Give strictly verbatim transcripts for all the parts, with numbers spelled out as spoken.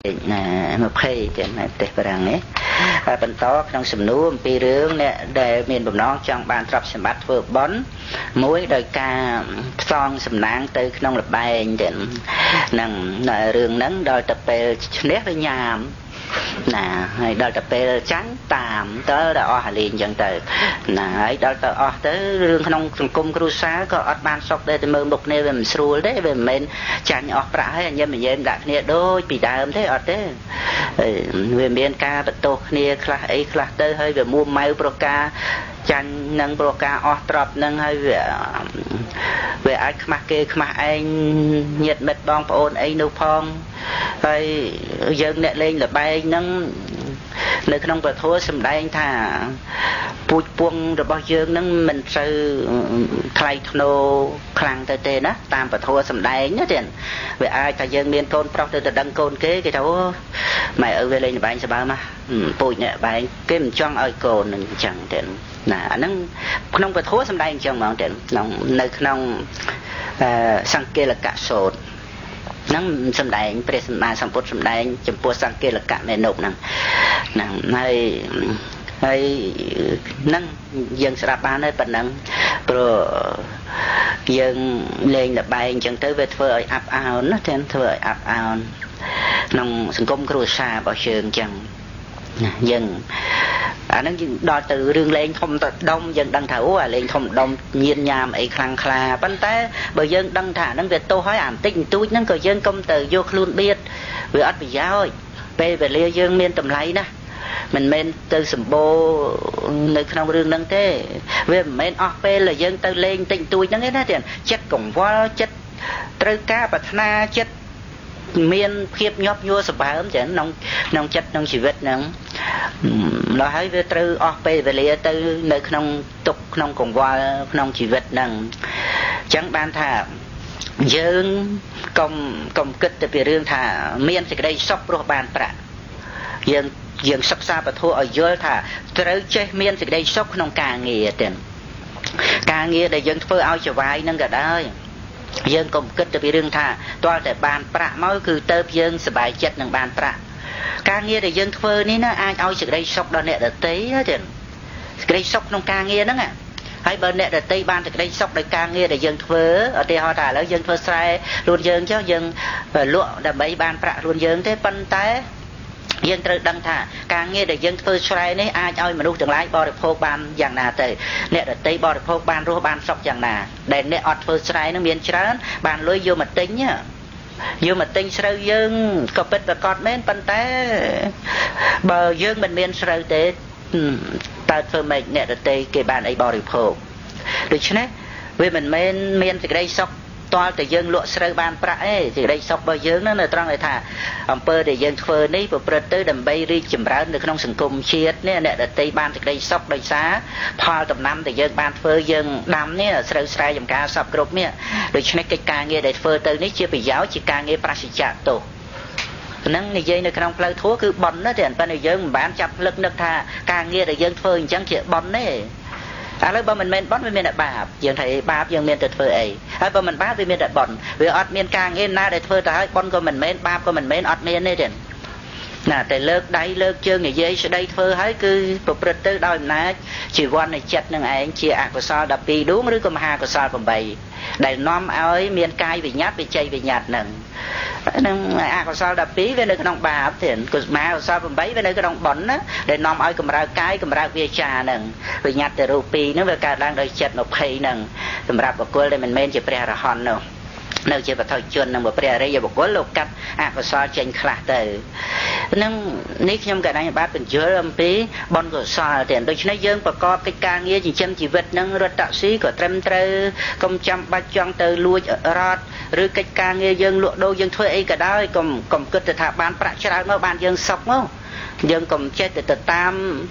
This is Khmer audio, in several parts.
mà phê thì mà tệ rằng ấy bần to trong sầm núi pi rướng nè để miền bầm non trong bàn trọc sầm bát vừa bón muối đời ca son sầm nang từ trong lập bài đến nằng rừng nắng đòi tập về nét với nhà nè hay đòi tập về trắng tạm tới là o hà liền dần từ nè ấy đòi tới o tới rừng trong cung cru xá có ở ban sọc đây thì mơ một nơi về mình xua đấy về mình chán o pra hay anh em mình em đặt nè đôi bị đàm thế ở thế về miền ca bật tô nè khla ấy khla tới hơi về mua máy proca chăn nâng proca o trọc nâng hơi về về ai khma kê khma anh nhiệt mệt bong ôn ấy nô phong rồi dân nè lên là bay nâng nơi trong bờ thua sầm đai thà bụi buông rồi bao dương nâng mình sư thay thô khang tê tê đó tam bờ thua sầm đai nhá tiền về ai cả dân miền côn pro từ đăng côn kế cái cháu mày ở về lên là bay sao bao mà bụi nhẹ bay cái mình choang ở cồn đừng chẳng tiền nè nâng trong bờ thua sầm đai chẳng mà tiền nông nơi trong sang kia là cả sột nắng sầm đai present mà sầm bút sầm đai chấm bút sang kia là cả mẹ nộp nè nè hay hay nắng dân sẽ đáp án đấy phần nắng rồi dân lên là bay chẳng tới về phơi áp ao nó trên phơi áp ao nông sừng công kêu xa bảo trường chẳng dân à nó đo từ đường lên không đông dân đăng thấu à lên không đông nhiên nhàm ấy khăng kha bắn té bởi dân đăng thả nó về tô hỏi ảm tinh túi nó có dân công từ vô luôn biết vì ắt bị giáo ơi về về lia dân miền tầm lấy nè mình men từ sầm bô nơi trong đường nâng thế về men o p là dân từ lên tinh túi nó hết tiền chất cổng vo chất trơ cá bát na chất miền khiếp nhóp nhua sập bám chẳng nông nông chất nông chỉ vật nông nó thấy về từ o p về lia từ nơi trong tục trong cổng vo trong chỉ vật nông chẳng ban thà dân công công kích từ về riêng thà miền thì cái đây sốc pro bàn bạ dân dân sắp xa và thua ở dưới thà tới chơi miền thì đây sốc trong càng nghề tiền càng nghề để dân phơi ao trở vai nâng cả đó dân công kích từ về riêng thà toàn để bàn bạ máu cứ tơ dân sờ bài chất nâng bàn bạ càng nghề để dân phơi ní nó ai ao chỉ đây sốc đó nè để tí hết tiền đây sốc trong càng nghề đó nè hay bên nè để tây ban thì đây sốc để càng nghe để dân phớ ở đây họ trả lời dân phớ sai luôn dân cho dân lụa để mấy ban bạ luôn dân thế phân té dân tự đăng thả càng nghe để dân phơ sai này ai ơi mà đu tương lai bỏ được phô ban dạng nào tới nè để tây bỏ được phô ban rô ban sọc dạng nào để nè ọt phơ sai nó miền trán ban lối vô mặt tính nhá vô mặt tính sơ dân có biết và con mến phân té bờ dân mình miền sơ tế ta phơ mệnh nè để tây cái ban ấy bỏ được phô được chứ nè vì mình men miền thì đây sọc toa để dân lụa sơ ban bạ ấy thì đây sọc bao dân nó là trong này thả ông pơ để dân phơi ní và bật tới đầm bay đi chìm ra được trong sừng cung chiết nè nè để tây ban thì đây sọc đây xá pha tầm năm thì dân ban phơi dân đam nè sơ sai dòng cá sọc group nè được cho nên cái ca nghe để phơi tới ní chưa bị giáo chỉ ca nghe prasicha tổ nâng này dây nơi trong plei thuốc cứ bón nó thì anh ta này dân bán chập lực nước thà ca nghe để dân phơi chẳng chịu bón đấy à lúc bao mình men bón với miền đại bạp dân thấy bạp dân miền tuyệt vời ấy à bao mình bạp với miền đại bẩn vì ọt miền càng nghe na để phơi trái bón của mình men bạp của mình men ọt miền đấy tiền nè để lợt đáy lợt chơi người dây sẽ đây phơi hái cứ bộ bật tới đôi ná chỉ quan này chặt nâng anh chia ạc của sao đập đi đúng rồi còn hà của sao còn bày để nom ấy miền cay bị nhát bị chay bị nhạt nâng nâng ạc của sao đập bí với nơi cái đồng bạp tiền của má của sao còn bấy với nơi cái đồng bẩn á để nom ấy cầm ra cái cầm ra bia trà nâng bị nhát từ rupi nó về cả đang đôi chặt một hay nâng cầm ra một cô đây mình men chỉ pre ra hòn đâu nơi chỉ phải thôi chuyên nâng một pre đây giờ một cô lục cắt ạc của sao trên khla từ nâng ní trong cái này bác bình chứa âm phí bon của sao tiền đôi khi dân và co cái ca nghĩa chỉ chăm chỉ vật nâng rồi tạo sĩ của trem trơ công trăm ba chọn từ lui rót rồi cái ca nghĩa dân lụa đô dân thuê ấy cả đó còn còn cứ từ thả bán bạc ra nó bán dân sọc không dân còn chết từ từ tam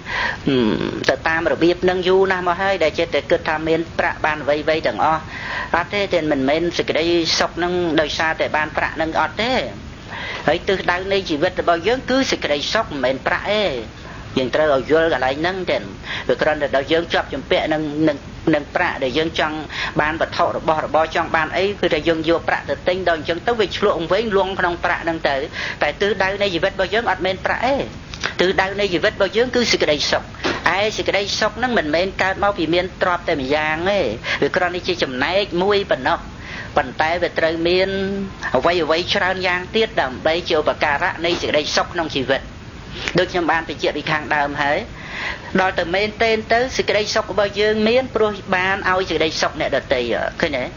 từ tam rồi biết nâng du nam mà hay để chết từ cứ tham miên bạc bán vây vây đằng o ở thế thì mình men sự cái đây sọc nâng đời xa để bán bạc nâng ở thế ấy từ đây này chỉ vật bao giờ cứ sự cái đây sốc mình bạ ấy, dân trời ở dưới cái này nâng tiền, vì cái đó là dân chọc chấm bẹ nâng nâng nâng prạ để dân chọn ban vật thọ rồi bỏ bỏ chọn ban ấy cứ để dân vô prạ tự tin đôi dân tới việc luồng với luồng trong prạ đang tới tại từ đây này gì vết bao dân admin prạ ấy từ đây này gì vết bao dân cứ sự cái đây sọc ai sự cái đây sọc nó mình men cao mau vì miền trọp tại mình giang ấy vì con đi chơi chầm này mũi bẩn nọ bẩn tay về trời miền vay vay tràn giang tiết đầm đây chiều và cà rạ này sự cái đây sọc trong chỉ vật được trong ban phải chịu đi khang đàm hết đòi từ men tên tới sự cái đây sọc của bao dương miền pro ban ao sự đây sọc này đợt tây ở cái này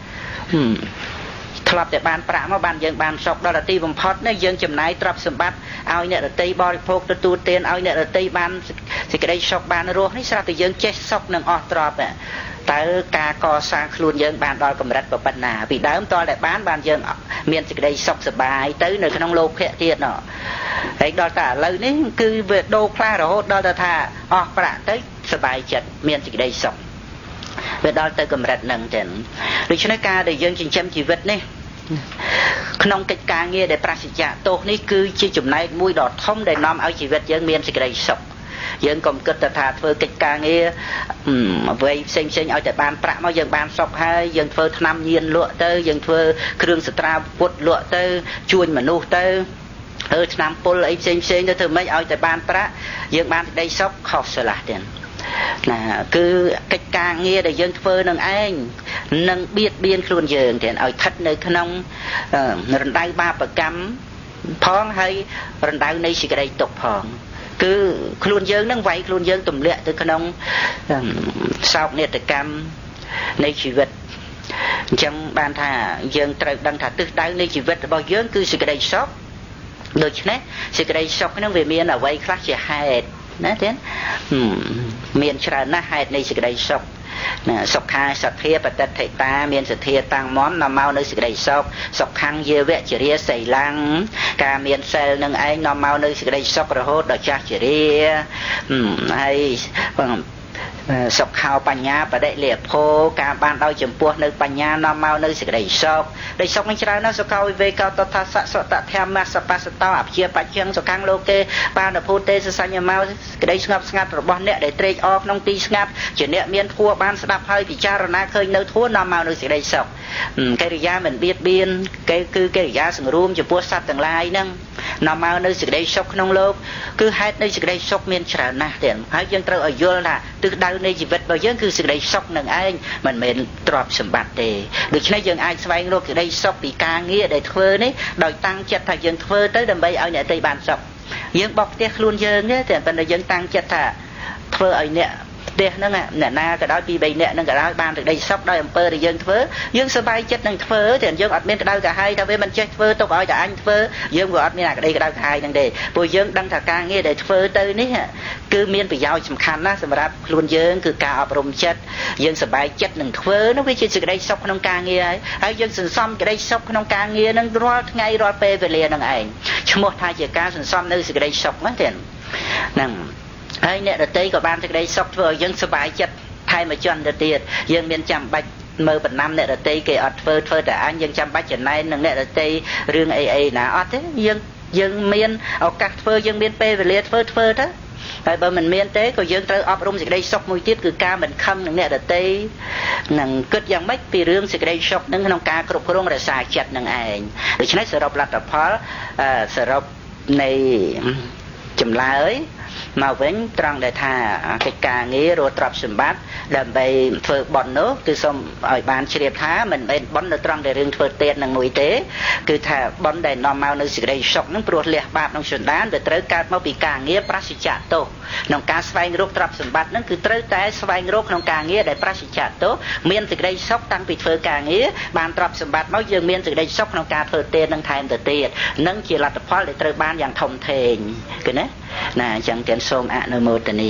thọpแต่បានប្រាក់មកបានយើងបានសក់ដល់តែទីបំផុតនេះយើងចំណាយទ្រព្យសម្បត្តិឲ្យអ្នកដតីបរិភោគទទួលទានឲ្យអ្នកដតីបានសេចក្តីសុខបានរស់នេះស្រាប់តែយើងចេះសុខនឹងអស់ទ្រព្យតើការកសាងខ្លួនយើងបានដល់កម្រិតប៉ុណ្ណាពីដើមតតែបានបានយើងមានសេចក្តីសុខសប្បាយទៅនៅក្នុងលោកភៈទៀតណោះហើយដល់តែឥឡូវនេះគឺវាដូរផ្លាស់រហូតដល់តែថាអស់ប្រាក់ទៅសប្បាយចិត្តមានសេចក្តីសុខវាដល់ទៅកម្រិតហ្នឹងចឹងដូច្នេះការដែលយើងចិញ្ចឹមជីវិតនេះក្នុងកិច្ចការងារដែលប្រសិទ្ធៈទោសនេះគឺជាចំណែកមួយដ៏ធំដែលនាំឲ្យជីវិតយើងមានសេចក្តីសុខយើងកុំគិតថាធ្វើកិច្ចការងារអ្វីផ្សេងផ្សេងឲ្យតែបានប្រាក់មកយើងបានសុខហើយយើងធ្វើថ្នាំញៀនលក់ទៅយើងធ្វើគ្រឿងសត្រាពុតលក់ទៅជួញមនុស្សទៅអឺថ្នាំពុលអីផ្សេងផ្សេងទៅធ្វើម៉េចឲ្យតែបានប្រាក់យើងបានសេចក្តីសុខខុសស្រឡះទៀតណាគឺកិច្ចការងារដែលយើងធ្វើនឹងឯងនឹងបៀតបៀនខ្លួនយើងទៀតឲ្យស្ថិតនៅក្នុងរណ្ដៅបាបកម្មផងហើយរណ្ដៅនៃសេចក្តីទុក្ខផងគឺខ្លួនយើងនឹងវាយខ្លួនយើងទម្លាក់ទៅក្នុងសោកនាដកម្មនៃជីវិតអញ្ចឹងបានថាយើងត្រូវដឹងថាទិសដៅនៃជីវិតរបស់យើងគឺសេចក្តីសុខដូច្នេះសេចក្តីសុខហ្នឹងវាមានអ្វីខ្លះជាហេតុណាទៀតមានច្រើនណាស់ហេតុនៃសេចក្តីសុខណាសុខាសទ្ធាបតិដ្ឋិតាមានសទ្ធាតាំងមមនាំមកនៅសេចក្តីសុខសុខੰយាវជរាសីលੰការមានសិលនឹងឯងនាំមកនៅសេចក្តីសុខរហូតដល់ចាស់ជរាហើយសុខោបញ្ញាបដិលាភោការបានដោយចំពោះនៅបញ្ញានាំមកនៅសេចក្តីសុខដោយសុខនឹងច្រើនណាស់សុខោវិវេកោតថាសសតធម្មសបស្សតោអព្យាបច្ចំសុខੰលោកេបានភូទេសសញ្ញមកក្តីស្ងប់ស្ងាត់របស់អ្នកដែលត្រេកអរក្នុងទីស្ងាត់ជាអ្នកមានធัวបានស្ដាប់ហើយពិចារណាឃើញនៅធัวនាំមកនៅសេចក្តីសុខកិរិយាមិនបៀតបៀនគេគឺកិរិយាសង្រួមចំពោះសត្វទាំងឡាយហ្នឹងនាំមកនៅសេចក្តីសុខក្នុងលោកគឺហេតុនៃសេចក្តីសុខមានច្រើនណាស់ទៀតហើយយើងត្រូវឲ្យយល់ថាទិសដៅនៃជីវិតរបស់យើងគឺសេចក្តីសុខនឹងឯងមិនមែនទ្រព្យសម្បត្តិទេដូច្នេះយើងអាចស្វែងរកសេចក្តីសុខពីការងារដែលធ្វើនេះដោយតាំងចិត្តថាយើងធ្វើទៅដើម្បីឲ្យអ្នកទីបានសុខយើងបោកផ្ទះខ្លួនយើងទេតែប៉ុន្តែយើងតាំងចិត្តថាធ្វើឲ្យអ្នកផ្ទះហ្នឹងអ្នកណាក៏ដោយពីរបីអ្នកហ្នឹងក៏ដោយបានសេចក្តីសុខដោយអំពើដែលយើងធ្វើយើងសប្បាយចិត្តនឹងធ្វើតែយើងអត់មានក្តៅក្រហាយថាវាមិនចេះធ្វើទុកឲ្យតែអញធ្វើយើងក៏អត់មានអាក្តីក្តៅក្រហាយហ្នឹងទេព្រោះយើងដឹងថាការងារដែលធ្វើទៅនេះគឺមានប្រយោជន៍សំខាន់ណាស់សម្រាប់ខ្លួនយើងគឺការអប់រំចិត្តយើងសប្បាយចិត្តនឹងធ្វើនោះវាជាសេចក្តីសុខក្នុងការងារហើយហើយយើងសន្សំក្តីសុខក្នុងការងារហ្នឹងរាល់ថ្ងៃរាល់ពេលវេលាហ្នឹងឯងឈ្មោះថាជាការសន្សំនៅសេចក្តីសុខហ្នឹងទេហ្នឹងហើយអ្នកដតីក៏បានសេចក្តីសុខធ្វើឲ្យយើងសប្បាយចិត្តថែមមួយចន្ទទៅទៀតយើងមានចាំបាច់មើលបណ្ណាំអ្នកដតីគេអត់ធ្វើធ្វើតែអញយើងចាំបាច់ចំណែននឹងអ្នកដតីរឿងអីអីណាអត់ទេយើងយើងមានឱកាសធ្វើយើងមានពេលវេលាធ្វើធ្វើទៅហើយបើមិនមានទេក៏យើងត្រូវអប់រំសេចក្តីសុខមួយទៀតគឺការមិនខឹងនឹងអ្នកដតីនឹងគិតយ៉ាងម៉េចពីរឿងសេចក្តីសុខនឹងក្នុងការគ្រប់គ្រងរក្សាចិត្តនឹងឯងដូច្នេះសរុបលទ្ធផលសរុបនៃចម្លើយមកវិញត្រង់ដែលថាកិច្ចការងាររកទ្រព្យសម្បត្តិដើម្បីធ្វើបុណ្យនោះគឺសូមឲ្យបានជ្រាបថាមិនមែនបុណ្យនៅត្រង់ដែលរឿងធ្វើទេនឹងមួយទេគឺថាបុណ្យដែលនាំមកនៅសេចក្តីសុខនឹងព្រោះលះបាបក្នុងសន្តានវាត្រូវកើតមកពីការងារប្រសិទ្ធៈទោសក្នុងការស្វែងរកទ្រព្យសម្បត្តិនឹងគឺត្រូវតែស្វែងរកក្នុងការងារដែលប្រសិទ្ធៈទោសមានសេចក្តីសុខតាំងពីធ្វើការងារបានទ្រព្យសម្បត្តិមកយើងមានសេចក្តីសុខក្នុងការធ្វើទេនឹងថែមទៅទៀតនឹងជាលទ្ធផលដែលត្រូវបានយ៉ាងធំធេងគឺណាណាអញ្ចឹងទាំងសូមអនុមោទនា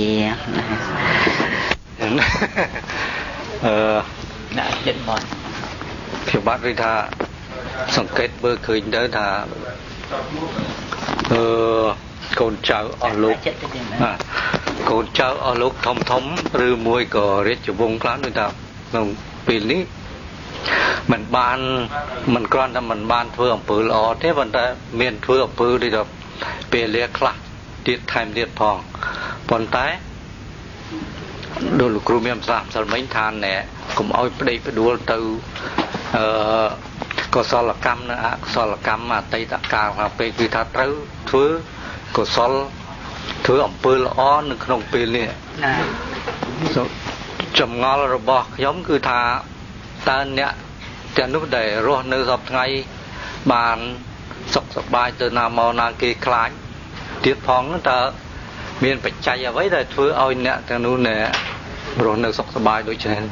អឺដាក់ចិត្តមកខ្ញុំបាទនិយាយថាសង្កេតមើលឃើញទៅថាអឺកូនចៅអស់លោកបាទកូនចៅអស់លោកធំធំឬមួយក៏រាជវង្សខ្លះដូចថាក្នុងពេលនេះมันបានมันគ្រាន់តែมันបានធ្វើអំពើល្អទេប៉ុន្តែមានធ្វើអំពើដូចថាពេលលាខ្លះទៀតថែមទៀតផងប៉ុន្តែ đôi lúc cừu miếng sạm sờ mấy than nè cũng oi đây phải đua từ có sò là cam nữa sò là cam mà tây tạ cao mà peคือថាត្រូវធ្វើកុសលធ្វើអំពើល្អនៅក្នុងពេលនេះចម្ងល់របស់ខ្ញុំគឺថាតើអ្នកទាំងនោះដែលរស់នៅសពថ្ងៃបានសុខសប្បាយទៅណាមកណាគេខ្លាចទៀតផងតើមានបច្ច័យអ្វីដែលធ្វើឲ្យអ្នកទាំងនោះណែរស់នៅសុខសប្បាយដូចនេះ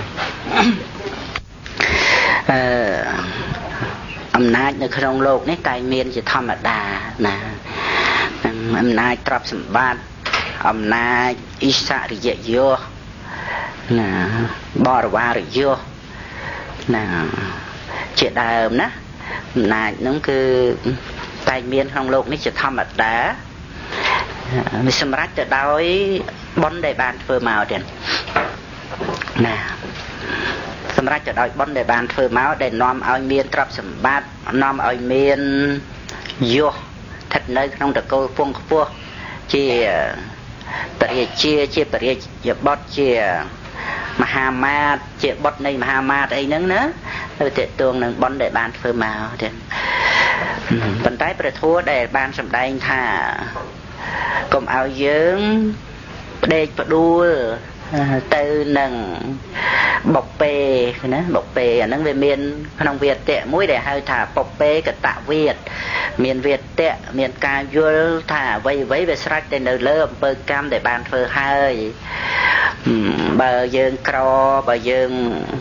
អឺអំណាចនៅក្នុងโลกនេះតែមានជាធម្មតាណាអំណាចទ្រព្យសម្បត្តិអំណាចអិសរិយយសណាបរិវារយសណាជាដើមណាអំណាចហ្នឹងគឺតែមានក្នុងโลกនេះជាធម្មតាវាសម្រេចទៅដោយបុណ្យដែលបានធ្វើមកទៀតណាសម្រាប់ទៅដោយបុណ្យដែលបានធ្វើមកដែលនាំឲ្យមានទ្រព្យសម្បត្តិនាំឲ្យមានយសស្ថិតនៅក្នុងតកូលពងខ្ពស់ជាបរិជាជាបរិយបុត្រជាមហាមាត្រជាបុត្រនៃមហាមាត្រអីហ្នឹងណាទៅតេតួងនឹងបុណ្យដែលបានធ្វើមកទៀតប៉ុន្តែព្រះធម៌ដែលបានសម្ដែងថាកុំឲ្យយើងផ្ដេកផ្ដួលទៅនឹងបុព្ពេណាបុព្ពេអាហ្នឹងវាមានក្នុងវាទៈមួយដែលហៅថាបុព្ពេកតវាទមានវាទៈមានការយល់ថាអ្វីអ្វីវាស្រេចទៅនៅលើអំពើកម្មដែលបានធ្វើហើយបើយើងក្របើយើង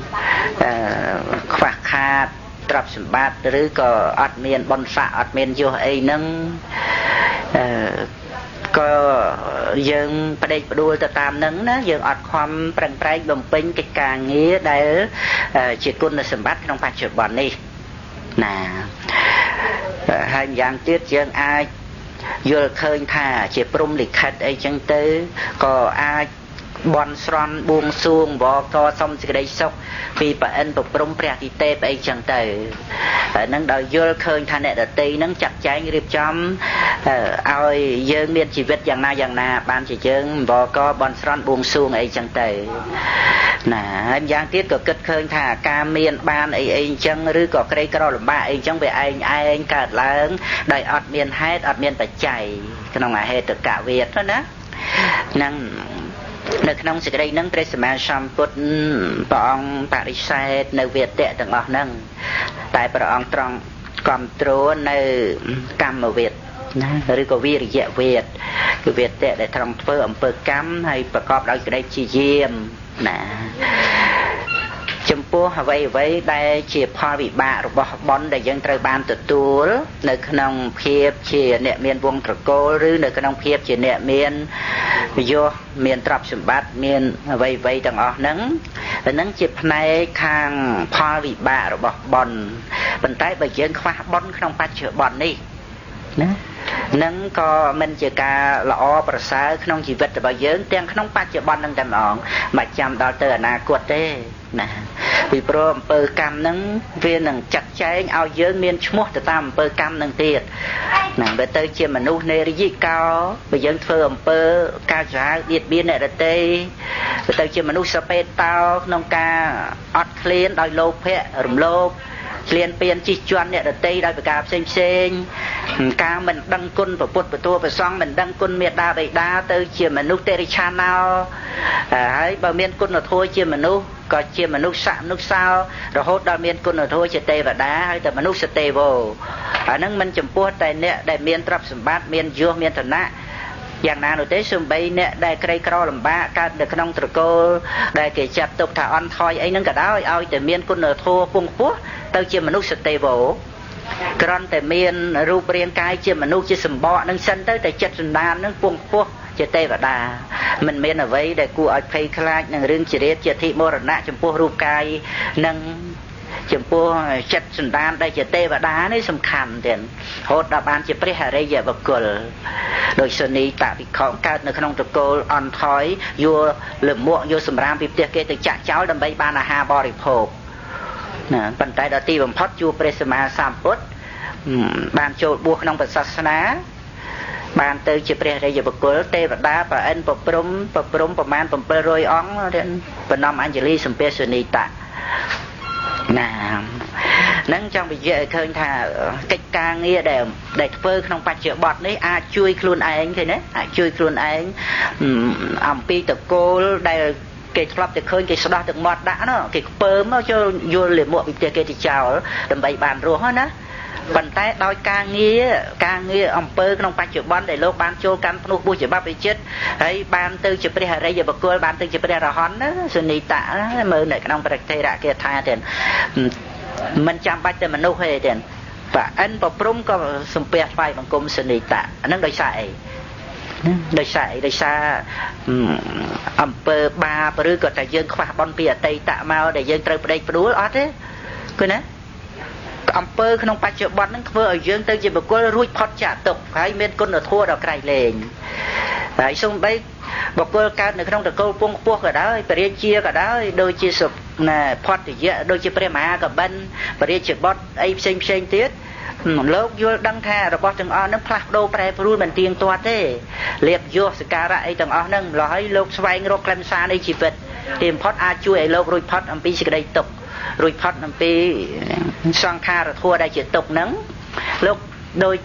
ខ្វះខាតទ្រព្យសម្បត្តិឬក៏អត់មានបុណ្យស័ក្តិអត់មានយសអីហ្នឹងអឺក៏យើងផ្ដេកផ្ដួលទៅតាមនឹងណាយើងអត់ខំប្រឹងប្រែងបំពេញកិច្ចការងារដែលជាគុណសម្បត្តិក្នុងបច្ចុប្បន្ននេះណាហើយម្យ៉ាងទៀតយើងអាចយល់ឃើញថាជាព្រំលិខិតអីចឹងទៅក៏អាចបន់ស្រន់បួងសួងបកសុំសេចក្តីសុខពីប្រអិនប្រព្រំព្រះទិទេពអីចឹងទៅហ្នឹងដោយយល់ឃើញថាអ្នកដតីហ្នឹងចាត់ចែងរៀបចំឲ្យយើងមានជីវិតយ៉ាងណាយ៉ាងណាបានជាយើងបកបន់ស្រន់បួងសួងអីចឹងទៅណាហើយម្យ៉ាងទៀតក៏គិតឃើញថាការមានបានអីអីចឹងឬក៏ក្រីក្រលំបាកអីចឹងវាឯងឯងកើតឡើងដោយអត់មានហេតុអត់មានបច្ច័យក្នុងអហេតុកវាទណាហ្នឹងនៅក្នុងសេចក្តីហ្នឹងព្រះសម្មាសម្ពុទ្ធព្រះអង្គបរិសេធនៅវាទៈទាំងអស់ហ្នឹងតែព្រះអង្គត្រង់គ្រប់គ្រងនៅកម្មវាទណាឬក៏វិរិយវាទគឺវាទៈដែលត្រង់ធ្វើអំពើកម្មហើយប្រកបដោយក្តីព្យាយាមណាចំពោះអ្វីអ្វីដែលជាផលវិបាករបស់បុណ្យដែលយើងត្រូវបានទទួលនៅក្នុងភាពជាអ្នកមានវង្សត្រកូលឬនៅក្នុងភាពជាអ្នកមានយសមានទ្រព្យសម្បត្តិមានអ្វីអ្វីទាំងអស់ហ្នឹងហ្នឹងជាផ្នែកខាងផលវិបាករបស់បុណ្យប៉ុន្តែបើយើងខ្វះបុណ្យក្នុងបច្ចុប្បន្ននេះណានឹងក៏មិនជាការល្អប្រសើរក្នុងជីវិតរបស់យើងទាំងក្នុងបច្ចុប្បន្ននឹងតែម្ដងមិនចាំដល់ទៅអនាគតទេណាពីព្រោះអំពើកម្មហ្នឹងវានឹងចាត់ចែងឲ្យយើងមានឈ្មោះទៅតាមអំពើកម្មហ្នឹងទៀតណាបើទៅជាមនុស្សនេរិយកោបើយើងធ្វើអំពើការចរាបៀតបៀនអ្នកដទៃបើទៅជាមនុស្សសពេតតោក្នុងការអត់ឃ្លានដោយលោភៈរំលោភឃ្លានពៀនជិះជាន់អ្នកដទៃដោយប្រការផ្សេងផ្សេងការមិនដឹងគុណព្រះពុទ្ធព្រះធម៌ព្រះសង្ឃមិនដឹងគុណមេត្តាបិតាទៅជាមនុស្សតិរិឆាណោហើយបើមានគុណធម៌ជាមនុស្សក៏ជាមនុស្សស័កមនុស្សសោរហូតដល់មានគុណធម៌ជាទេវតាហើយតែមនុស្សទេវោអាហ្នឹងមិនចំពោះតែអ្នកដែលមានទ្រព្យសម្បត្តិមានយសមានឋានៈយ៉ាងណានោះទេសូម្បីអ្នកដែលក្រីក្រលំបាកកើតនៅក្នុងត្រកូលដែលគេចាត់ទុកថាអន់ថយអីហ្នឹងក៏ដោយឲ្យតែមានគុណធម៌ពងខ្ពស់ទៅជាមនុស្សទេវោគ្រាន់តែមានរូបរាងកាយជាមនុស្សជាសម្បកនឹងសិនទៅតែចិត្តសន្តាននឹងពងខ្ពស់ជាទេវតាមិនមានអ្វីដែលគួរឲ្យភ័យខ្លាចនឹងរឿងជារាជជាធិមរណៈចំពោះរូបកាយនិងចំពោះចិត្តសន្តានដែលជាទេវតានេះសំខាន់ទៀតហូតដល់បានជាព្រះអរិយបុគ្គលដោយសនីតវិខកើតនៅក្នុងតកូលអន់ថយយកលមួកយកសម្រាមពីផ្ទះគេទៅចាក់ចោលដើម្បីបានអាហារបរិភោគណាប៉ុន្តែដល់ទីបំផុតជួបព្រះសម្មាសម្ពុទ្ធបានចូលបួសក្នុងពុទ្ធសាសនា ban từ chỉ bè đây giờ bậc cố tê và đá và anh bậc prom bậc prom bậc man bậc pê roi óng đến bậc năm Anjali sum pe suni tạ nà nâng trong bây giờ khơi thà cách ca nghe để để phơi không phải chữa bọt đấy à chui luôn anh thế đấy à chui luôn anh ẩm pi tập cô đây cái club thì khơi cái số đó được mọt đã nó cái pơm nó cho vô liền muộn cái cái thì chào đầm bậy bàn rồi hết á bàn tay đôi ca nghe ca nghe ẩm pơ không phải chữa bọt để lô ban cho căn nuôi bùi chữa bắp bị chết ấy ban từ chữa bê hà đây giờ bậc cô ban từ chữa bê hà hòn đó suni tạ mơ này cái nông bạch thầy đã kia thay tiền mình chăm bách để mình nấu hề tiền và anh bảo prum có sum pe phai bằng cung suni tạ nó đôi sai đôi sai đôi xa ẩm pơ ba bự có thể dân khoa bon pia tây tạ mau để dân trời đây đúa ót thế cứ nè ẩm pơ không phải chữa bọt nó vừa ở dân tới chỉ bậc cô ruồi phật trả tục hay miền côn ở thua đào cày lên đấy xong đấy bậc cô cao nữa không được cô buông buông cả đó bề chia cả đó đôi chia sụp nè phật thì dễ đôi chia bề má cả bên bề chữa bọt ấy xinh xinh tiết lúc vô đăng tha rồi bọt từng on nó phạt đô bè ruồi mình tiền toa thế liệp vô sự cả ấy từng on nâng nói lúc xoay ngược lên xa đây chỉ vật tìm phật a chui lúc ruồi phật âm pi cái đây tục ruồi phật âm pi sang kha rồi thua đây chỉ tục nắng lúc đôi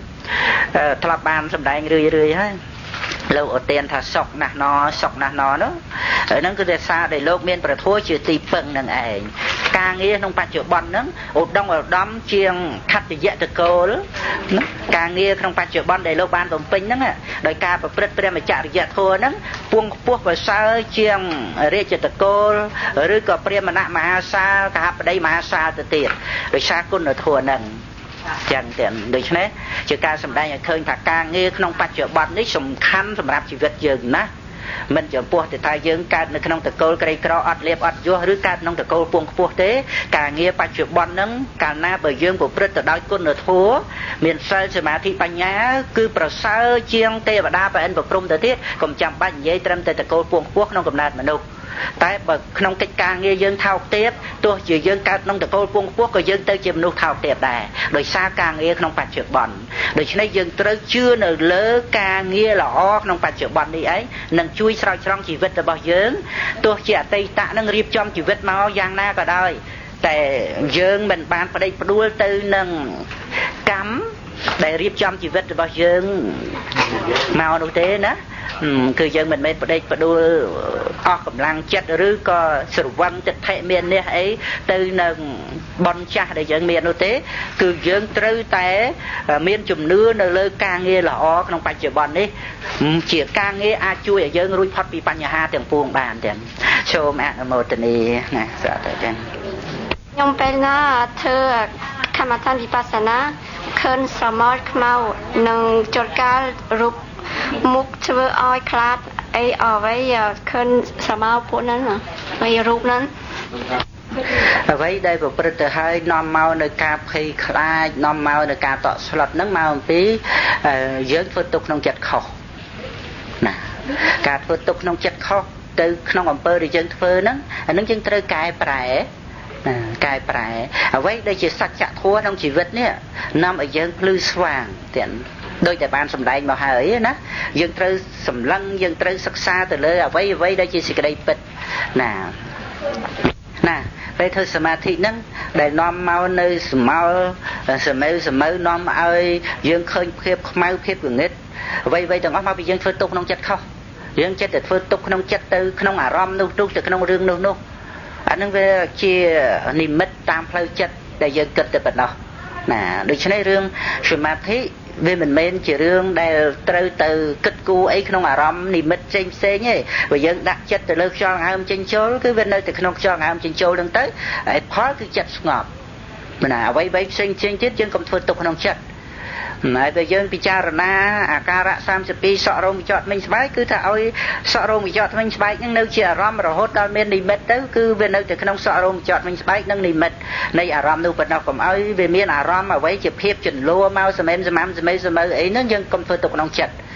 thập bàn sầm đại rưỡi rưỡi hết lâu ở tiền thà sọc nè nó sọc nè nó đó ở nó cứ để xa để lâu miền bờ thua chưa tì phần nằng ấy càng nghe không phải chữa bẩn nữa ột đông ở đâm chiêng khát thì dễ từ cô đó càng nghe không phải chữa bẩn để lâu ban tôm pin đó đời ca và bật bật mà chạy dễ thua đó buông buông vào xa chiêng rê từ cô rồi có bật mà nã mà xa cả ở đây mà xa từ tiền rồi xa côn ở thua nằng chẳng tiền được chứ chứ ca sầm đây khơi thà ca nghe không phải chữa bẩn đấy sầm khăn sầm rạp chỉ vật dừng ná mình chữa buộc thì thay dương caនៅក្នុងតកូលក្រីក្រអត់លៀបអត់យោឬកាក្នុងតកូលពងខ្ពស់ទេការងារបច្ចុប្បន្នហ្នឹងកាលណាបើយើងប្រព្រឹត្តទៅដោយគុណធម៌មានសិលសមាធិបញ្ញាគឺប្រសើរជាងទេវតាប្រអិនប្រព្រំទៅទៀតកុំចាំបាច់និយាយត្រឹមតែតកូលពងខ្ពស់ក្នុងកំណើតមនុស្សតែបើក្នុងកិច្ចការងារយើងថោកទាបទោះជាយើងកើតក្នុងតកូលពងខ្ពស់ក៏យើងទៅជាមនុស្សថោកទាបដែរដោយសារការងារក្នុងបច្ចុប្បន្នដូច្នេះយើងត្រូវជឿនៅលើការងារល្អក្នុងបច្ចុប្បន្ននេះឯងនឹងជួយស្រោចស្រង់ជីវិតរបស់យើងទោះជាអតីតនឹងរៀបចំជីវិតមកយ៉ាងណាក៏ដោយតែយើងមិនបានប្តេជ្ញាផ្ដួលទៅនឹងកម្មដែលរៀបចំជីវិតរបស់យើងមកនោះទេណាគឺយើងមិនមែនប្តេជ្ញាផ្ដួលអស់កម្លាំងចិត្តឬក៏ស្រវឹងចិត្តថេមាននេះអីទៅនឹងបនចាស់ដែលយើងមាននោះទេគឺយើងត្រូវតែមានជំនឿនៅលើការងារល្អក្នុងបច្ចុប្បន្ននេះជាការងារអាចជួយឲ្យយើងរួចផុតពីបញ្ហាទាំងពួងបានទាំងសូមអនុមោទនាណាសាធុទាំងខ្ញុំពេលណាធ្វើកម្មដ្ឋានវិបស្សនាឃើញសមរខ្មៅនិងចលកាលរូបមុខធ្វើឲ្យខ្លាចអីអ្វីឃើញសមោពួកហ្នឹងហើយរូបហ្នឹងអ្វីដែលប្រព្រឹត្តទៅហើយនាំមកនៅការភ័យខ្លាចនាំមកនៅការតក់ស្លុតហ្នឹងមកអំពីយើងធ្វើទុកក្នុងចិត្តខុសណាការធ្វើទុកក្នុងចិត្តខុសទៅក្នុងអំពើដែលយើងធ្វើហ្នឹងអានឹងយើងត្រូវកែប្រែកែប្រែអ្វីដែលជាសច្ចធម៌ក្នុងជីវិតនេះនាំឲ្យយើងភ្លឺស្វាងទៀតដោយតែបានសម្ដែងមកហើយណាយើងត្រូវសម្លឹងយើងត្រូវសិក្សាទៅលើអ្វីអ្វីដែលជាសេចក្តីពិតណាណាពេលធ្វើសមាធិហ្នឹងដែលនាំមកនៅសមោលសមៅសមៅនាំឲ្យយើងឃើញភាពខ្មៅភាពងងឹតអ្វីអ្វីទាំងអស់មកពីយើងធ្វើទុកក្នុងចិត្តខុសយើងចិត្តតែធ្វើទុកក្នុងចិត្តទៅក្នុងអារម្មណ៍នោះនោះទៅក្នុងរឿងនោះនោះអានឹងវាជានិមិត្តតាមផ្លូវចិត្តដែលយើងគិតទៅប៉ុណ្ណោះណាដូច្នេះរឿងសមាធិវាមិនមែនជារឿងដែលត្រូវទៅគិតគូរអីក្នុងអារម្មណ៍និមិត្តផ្សេងផ្សេងទេបើយើងដាក់ចិត្តទៅលើខ្យល់ដង្ហើមចេញចូលគឺវានៅតែក្នុងខ្យល់ដង្ហើមចេញចូលហ្នឹងទៅហើយផលគឺចិត្តស្ងប់ណាអ្វីៗផ្សេងផ្សេងទៀតយើងកុំធ្វើទុកក្នុងចិត្តហើយបើយើងពិចារណាអាការៈសាមសិបពីរសក់រោមវិចតមិញស្បែកគឺថាឲ្យសក់រោមវិចតមិញស្បែកហ្នឹងនៅជាអារម្មណ៍រហូតដល់មាននិមិត្តទៅគឺវានៅតែក្នុងសក់រោមវិចតមិញស្បែកនឹងនិមិត្តនៃអារម្មណ៍នោះប៉ុណ្ណោះកុំឲ្យវាមានអារម្មណ៍អ្វីជាភាពចន្លោមកសមែនសមាំសមេសមៅអីហ្នឹងយើងកុំធ្វើទុកក្នុងចិត្ត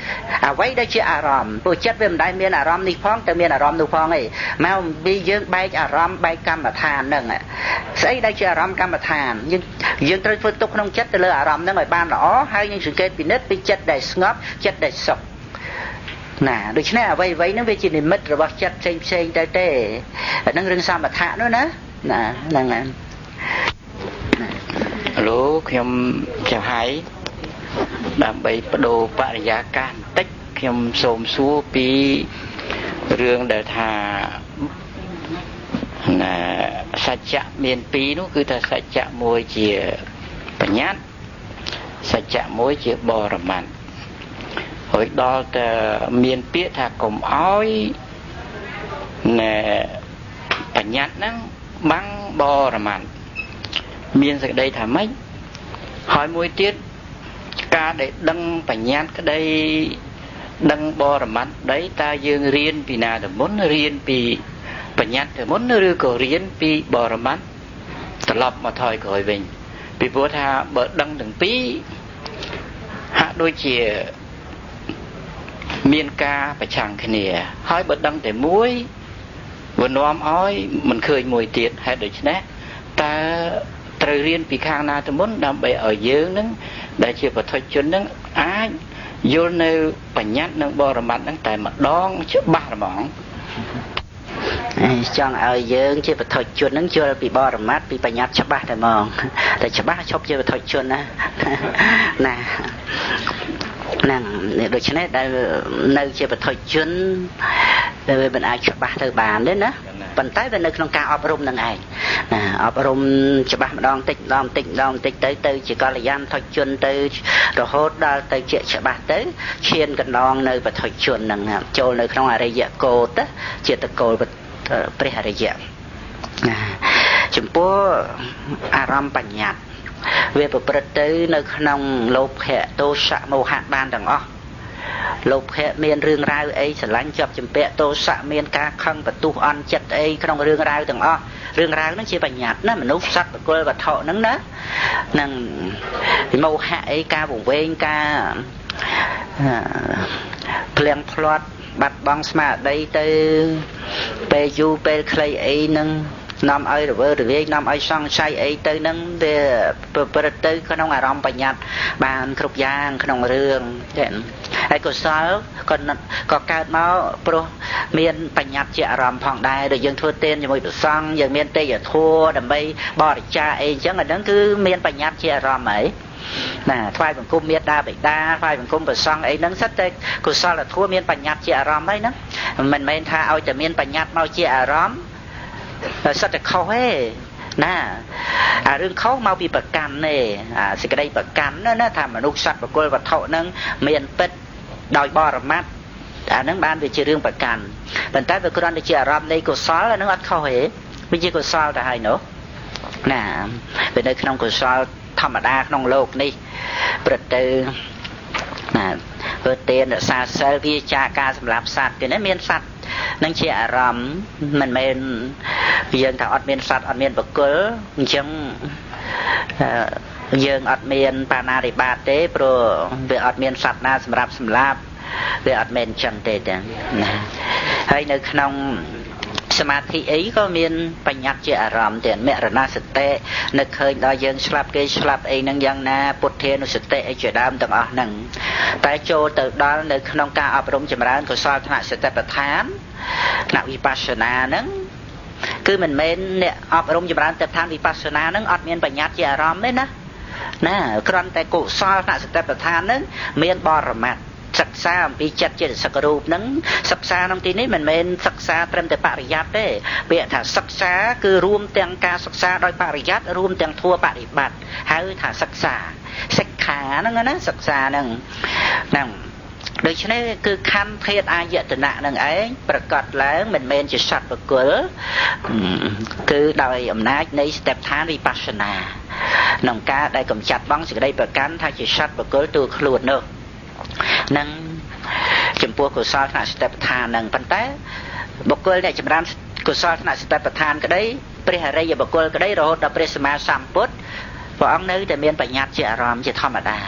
à vậy đây chỉ à rom tôi chất về đại miền à rom đi phong từ miền à rom đâu phong ấy mà bây giờ bay à rom bay cam mà than nâng ạ xây đây chỉ à rom cam mà than nhưng nhưng tôi phân tích không chất từ lời à rom nó ngoài ban đó hay những sự kết bị nứt bị chất đầy ngóp chất đầy sọc nè được chứ nào vậy vậy nó về chỉ nên mất rồi bác chất xây xây tới tê nó rừng sao mà thả nữa nè nè nè lúaខ្ញុំចាំហើយដើម្បីបដូរបរិយាកាសបន្តិចខ្ញុំសូមសួរពីរឿងដែលថាណាសច្ចៈមានពីរនោះគឺថាសច្ចៈមួយជាបញ្ញត្តិសច្ចៈមួយជាបរមត្ថហើយដល់តែមានពាក្យថាកុំអោយណែបញ្ញត្តិហ្នឹងបាំងបរមត្ថមានសេចក្តីថាម៉េចហើយមួយទៀតការដែលដឹងបញ្ញត្តិក្តីដឹងបរមត្ថđấyតើយើងរៀនពីណាទៅមុនរៀនពីបញ្ញត្តិទៅមុនឬក៏រៀនពីបរមត្ថត្រឡប់មកថយក្រោយវិញពីព្រោះថាបើដឹងទាំងពីរហាក់ដូចជាមានការប្រឆាំងគ្នាហើយបើដឹងតែមួយវានាំឲ្យមិនឃើញមួយទៀតហេតុដូច្នេះតើត្រូវរៀនពីខាងណាទៅមុនដើម្បីឲ្យយើងនឹងដែលជាពុទ្ធជននឹងអាចយល់នៅបញ្ញត្តិនិងបរមត្ថនឹងតែម្ដងច្បាស់ហ្មងចង់ឲ្យយើងជាពុទ្ធជននឹងយល់ពីបរមត្ថពីបញ្ញត្តិច្បាស់តែហ្មងតែច្បាស់ឈប់ជាពុទ្ធជនណាណាហ្នឹងដូច្នេះដែលនៅជាពុទ្ធជនវាមិនអាចច្បាស់ទៅបានទេណាប៉ុន្តែវានៅក្នុងការអប់រំនឹងឯងណាអប់រំច្បាស់ម្ដងតិចម្ដងតិចម្ដងតិចទៅទៅជាកល្យានពុទ្ធជនទៅរហូតដល់ទៅជាច្បាស់ទៅឈានកណ្ដងនៅពុទ្ធជននឹងចូលនៅក្នុងអរិយកោតជាតកូលព្រះអរិយណាចំពោះអារម្មណ៍បញ្ញត្តិវាប្រព្រឹត្តទៅនៅក្នុងលោភៈទោសៈមោហៈបានទាំងអស់លោភៈមានរឿងរ៉ាវអីស្រឡាញ់ជាប់ជំពាក់ទោសៈមានការខឹងបន្ទុះអន់ចិត្តអីក្នុងរឿងរ៉ាវទាំងអស់រឿងរ៉ាវហ្នឹងជាបញ្ញត្តិណាមនុស្សសត្វបុគ្គលវត្ថុហ្នឹងណានឹងមោហៈអីការវង្វេងការភ្លៀងផ្្លាត់បាត់បង់ស្មារតីទៅពេលយូរពេលខ្លីអីហ្នឹងនាំឲ្យរវើរវាយនាំឲ្យសង្ស័យអីទៅនឹងវាប្រព្រឹត្តទៅក្នុងអារម្មណ៍បញ្ញត្តិបានគ្រប់យ៉ាងក្នុងរឿងទេហើយកុសលក៏ក៏កើតមកព្រោះមានបញ្ញត្តិជាអារម្មណ៍ផងដែរដែលយើងធ្វើទានជាមួយព្រះសង្ឃយើងមានទេយធម៌ដើម្បីបរិច្ចាគអីអញ្ចឹងអាហ្នឹងគឺមានបញ្ញត្តិជាអារម្មណ៍ហីណាថ្វាយបង្គំមេត្តាបិតាថ្វាយបង្គំព្រះសង្ឃអីហ្នឹងសិតតែកុសលធម៌មានបញ្ញត្តិជាអារម្មណ៍ហើយហ្នឹងមិនមែនថាឲ្យតែមានបញ្ញត្តិមកជាអារម្មណ៍សិតតែខុសទេណាអារឿងខុសមកពីប្រកម្មទេអាសេចក្តីប្រកម្មណាណាថាមនុស្សសត្វបុគ្គលវត្ថុហ្នឹងមានពិតដោយបរមត្ថអាហ្នឹងបានវាជារឿងប្រកម្មប៉ុន្តែវាគ្រាន់តែជាអារម្មណ៍នៃកុសលអាហ្នឹងអត់ខុសទេវាជាកុសលទៅហើយនោះណាវានៅក្នុងកុសលធម្មតាក្នុងโลกនេះព្រឹត្តទៅណាធ្វើទានរក្សាសិលវាចាការសម្រាប់សត្វគេណាមានសត្វនឹងជាអារម្មណ៍មិនមែនយើងថាអត់មានសត្វអត់មានបុគ្គលអញ្ចឹងយើងអត់មានបាណារិបាតទេព្រោះវាអត់មានសត្វណាសម្រាប់សម្លាប់វាអត់មែនអញ្ចឹងទេទាំងណាហើយនៅក្នុងសមាធិអីក៏មានបញ្ញត្តិជាអារម្មណ៍ទាំងមរណសតិនឹកឃើញដល់យើងស្លាប់គេស្លាប់អីហ្នឹងយ៉ាងណាពុទ្ធានុសតិអីជាដើមទាំងអស់ហ្នឹងតែចូលទៅដល់នៅក្នុងការអប់រំចម្រើនកុសលថ្នាក់សតិប្បដ្ឋានថ្នាក់វិបស្សនាហ្នឹងគឺមិនមែនអ្នកអប់រំចម្រើនទៅឋានវិបស្សនាហ្នឹងអត់មានបញ្ញត្តិជាអារម្មណ៍ទេណាណាគ្រាន់តែកុសលថ្នាក់សតិប្បដ្ឋានហ្នឹងមានបរមត្ថសិក្សាអំពីចិត្តចេតសិករូបហ្នឹងសិក្សាក្នុងទីនេះមិនមែនសិក្សាត្រឹមតែបរិយ័តទេពាក្យថាសិក្សាគឺរួមទាំងការសិក្សាដោយបរិយ័តរួមទាំងធัวបរិបត្តិហៅថាសិក្សាសិក្ខាហ្នឹងណាសិក្សាហ្នឹងហ្នឹងដូច្នេះគឺខណ្ឌធាតុអាយតនៈនឹងឯងប្រកាសឡើងមិនមែនជាសត្វបុគ្គលគឺដោយអំណាចនៃស្តេបឋានវិបស្សនាក្នុងការដែលកំចាត់បងសេចក្តីប្រកាន់ថាជាសត្វបុគ្គលទូខ្លួននោះនឹងចំពោះកុសលថ្នាក់ស្តេបដ្ឋាននឹងប៉ុន្តែបុគ្គលអ្នកចម្រើនកុសលថ្នាក់ស្តេបដ្ឋានក្តីព្រះអរិយបុគ្គលក្តីរហូតដល់ព្រះសម្មាសម្ពុទ្ធព្រះអង្គនៅតែមានបញ្ញត្តិជាអារម្មណ៍ជាធម្មតា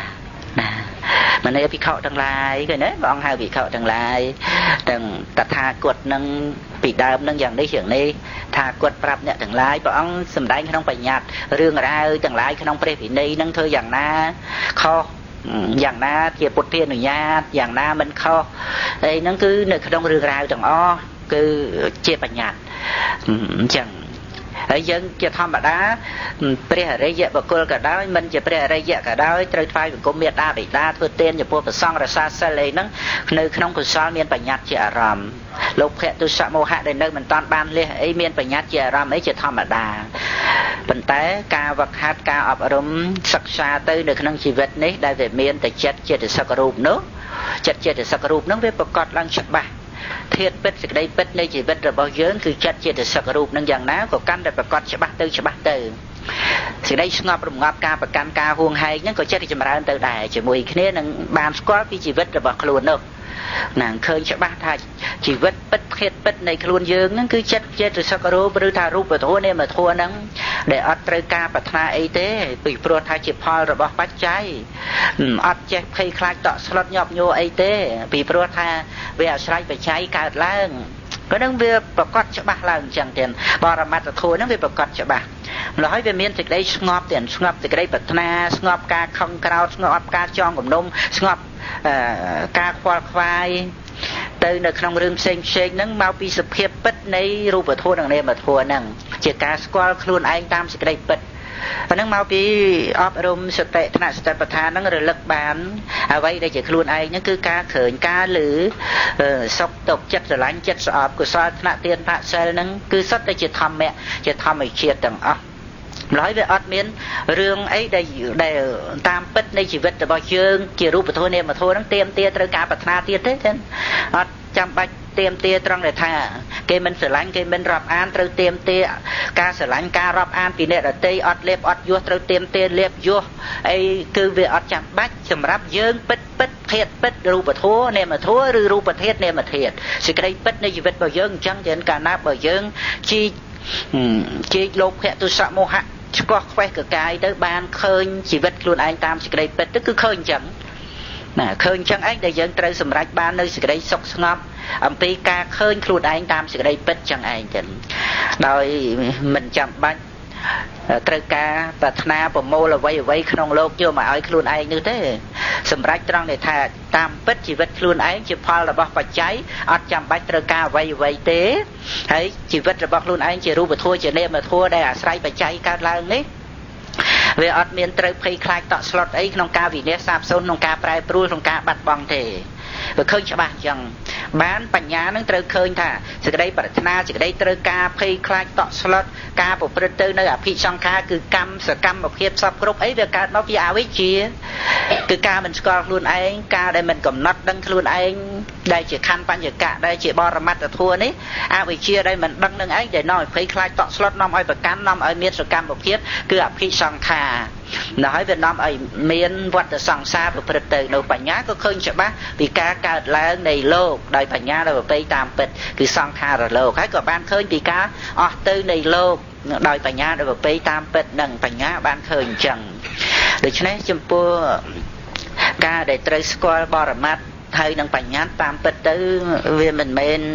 mà này bị khẩuทั้งหลายcái đấy bọn hai bị khẩuทั้งหลายđừngตัดทากุดนั่งปีดามนั่งอย่างนี้อย่างนี้ทากุดปรับเนี่ยทั้งหลายbọnสมัยขนมประหยัดเรื่องอะไรทั้งหลายขนมเปรี้ยวนี่นั่งเธออย่างน่าข้ออย่างน่าเกี่ยวปุถเทียนหนุ่ยญาติอย่างน่ามันข้อไอ้นั่นคือหนึ่งขนมเรื่องราวต่างอ้อคือเจี๊ยบประหยัดจังไอ้ยังจะทำแบบนั้นเปรี้ยอะไรเยอะบอกคนก็ได้มันจะเปรี้ยอะไรเยอะก็ได้ตรึกไฟเป็นกุมเมียดาไปได้เพื่อเต้นจะพวกกระซ่องกระซาเสลนั่งในขนมกุศลเมียนปัญญาเจรามโลกแค่ตุสโมหะในนึกมันตอนบ้านเลยไอ้เมียนปัญญาเจรามไอ้จะทำแบบนั้นเป็นแต่การวักหัดการอบรมศึกษาตื้อในขนมชีวิตนี้ได้แต่เมียนแต่เจ็ดเจ็ดสักรูปเนาะเจ็ดเจ็ดสักรูปนั่งเว็บประกอบลังฉบับเทียบเป็ดสิ่งใดเป็ดในชีวิตเราบอกเยอะคือจัดเจตสักรูปนั่งอย่างนั้นก็กันได้ประกอบฉบับเติมฉบับเติมสิ่งใดสงบรวมงับการประกันการห่วงให้นั่นก็จัดที่จะมาเริ่มเติมได้จะมวยขึ้นนั่งบานสกอตที่ชีวิตเราบอกครูนเนาะนางเคยฉบับท่าชีวิตเป็ดเทียบเป็ดในครูนเยอะนั่นคือจัดเจตสักรูปหรือทารูปแบบโทเนี่ยมาทัวนั่งได้อัตราการปัฒนาไอเต้ปีโปรทาจิพอเราบอกปัจจัยอัดเจ็บใครคลายต่อสลัดหยอบโยไอเต้ปีโปรทาเวลาใช้ไปใช้การล้างก็นั่งเวลประกอบฉบับล้างจังเตียนบารามาตะโทนั่งเวลประกอบฉบับเราให้เป็นเมียนติดได้สงบเตียนสงบติดได้ปัฒนาสงบการคองกราวสงบการจองกับนมสงบการควอลควายเติมในขนมเรื่องเซ็งเซ็งนั่งมาปีสเพียบเป็ดในรูปโทนั่งเนี่ยมาทัวนั่งเจ้าการสกอลครูนไอตามสิกได้เป็ดนั่งมาปีอบรมสเตตนาสเตปทานนั่งเรือเลิกบานเอาไว้ได้จากครูนไอนั่นคือการเขินการหรือสกตกจัดสลายจัดสอบกุศลธนาเตียนพระเซลนั่งคือสัตว์ได้จะทำแม่จะทำไอเชียต่างอ่ะร้อยไปอัดเมียนเรื่องไอ้ได้ได้ตามเป็ดในชีวิตแต่บ่เชิงเกี่ยวรูปโทเนี่ยมาโทนั่งเตรียมเตี้ยตระการปัฒนาเตี้ยเต้นอัดจำไปเตรียมเตี้ยตรังเลยท่าเกมันสลังเกมันรับอ่านตระเตรียมเตี้ยการสลังการรับอ่านปีเนี่ยเตี้ยอัดเล็บอัดยัวตระเตรียมเตี้ยเล็บยัวไอ้คือเวอัดจำบัดสำหรับเยิงเป็ดเป็ดเทศเป็ดรูปโทเนี่ยมาโทหรือรูปเทศเนี่ยมาเทศสิ่งใดเป็ดในชีวิตบ่เยิงจังเดินการนับบ่เยิงชีชีโลกแค่ตุสโมหะก็แควกกายtới ban khơiชีวิตខ្លួនឯងតាមសេចក្តីពិតទៅគឺឃើញអញ្ចឹងណាឃើញអញ្ចឹងឯងដែលយើងត្រូវសម្រេចបាននៅសេចក្តីសុខស្ងប់អំពីការឃើញខ្លួនឯងតាមសេចក្តីពិតអញ្ចឹងឯងចឹងដោយមិនចាំបាច់ត្រូវការប្រាថ្នាប្រមូលអ្វីអ្វីក្នុងលោកយកមកឲ្យខ្លួនឯងនោះទេសម្រាប់ត្រង់ដែលថាតាមពិតជីវិតខ្លួនឯងជាផលរបស់បច្ច័យអត់ចាំបាច់ត្រូវការអ្វីអ្វីទេហើយជីវិតរបស់ខ្លួនឯងជារូបធម៌ជានាមធម៌ដែលអាស្រ័យបច្ច័យកើតឡើងនេះវាអត់មានត្រូវភ័យខ្លាចតក់ស្លុតអីក្នុងការវិនិច្ឆ័យសាបសូន្យក្នុងការប្រែប្រួលក្នុងការបាត់បង់ទេវាឃើញច្បាស់អញ្ចឹងបានបញ្ញានឹងត្រូវឃើញថាសេចក្តីប្រាថ្នាសេចក្តីត្រូវការភ័យខ្លាចតក់ស្លុតការប្រព្រឹត្តទៅនៅអភិសង្ខារគឺកម្មសកម្មភាពសពគ្រប់អីវាកើតមកពីអវិជ្ជាគឺការមិនស្គាល់ខ្លួនឯងការដែលមិនកំណត់ដឹងខ្លួនឯងដែលជាខណ្ឌបញ្ញកៈដែលជាបរមត្តធម៌នេះអវិជ្ជាដែលមិនដឹងនឹងឯងដែលនាំឲ្យភ័យខ្លាចតក់ស្លុតនាំឲ្យប្រកាន់នាំឲ្យមានសកម្មភាពគឺអភិសង្ខារនៅហើយវានាំឲ្យមានវដ្តសង្សារប្រព្រឹត្តទៅនៅបញ្ញាក៏ឃើញច្បាស់ពីការកើតឡើងនៃលោកដោយបញ្ញាដែលប្រពៃតាមពិតគឺសង្ខារលោកហើយក៏បានឃើញពីការអស់ទៅនៃលោកដោយបញ្ញាដែលប្រពៃតាមពិតនឹងបញ្ញាបានឃើញអញ្ចឹងដូច្នេះចំពោះការដែលត្រូវស្គាល់បរមត្តហើយនឹងបញ្ញាតាមពិតទៅវាមិនមែន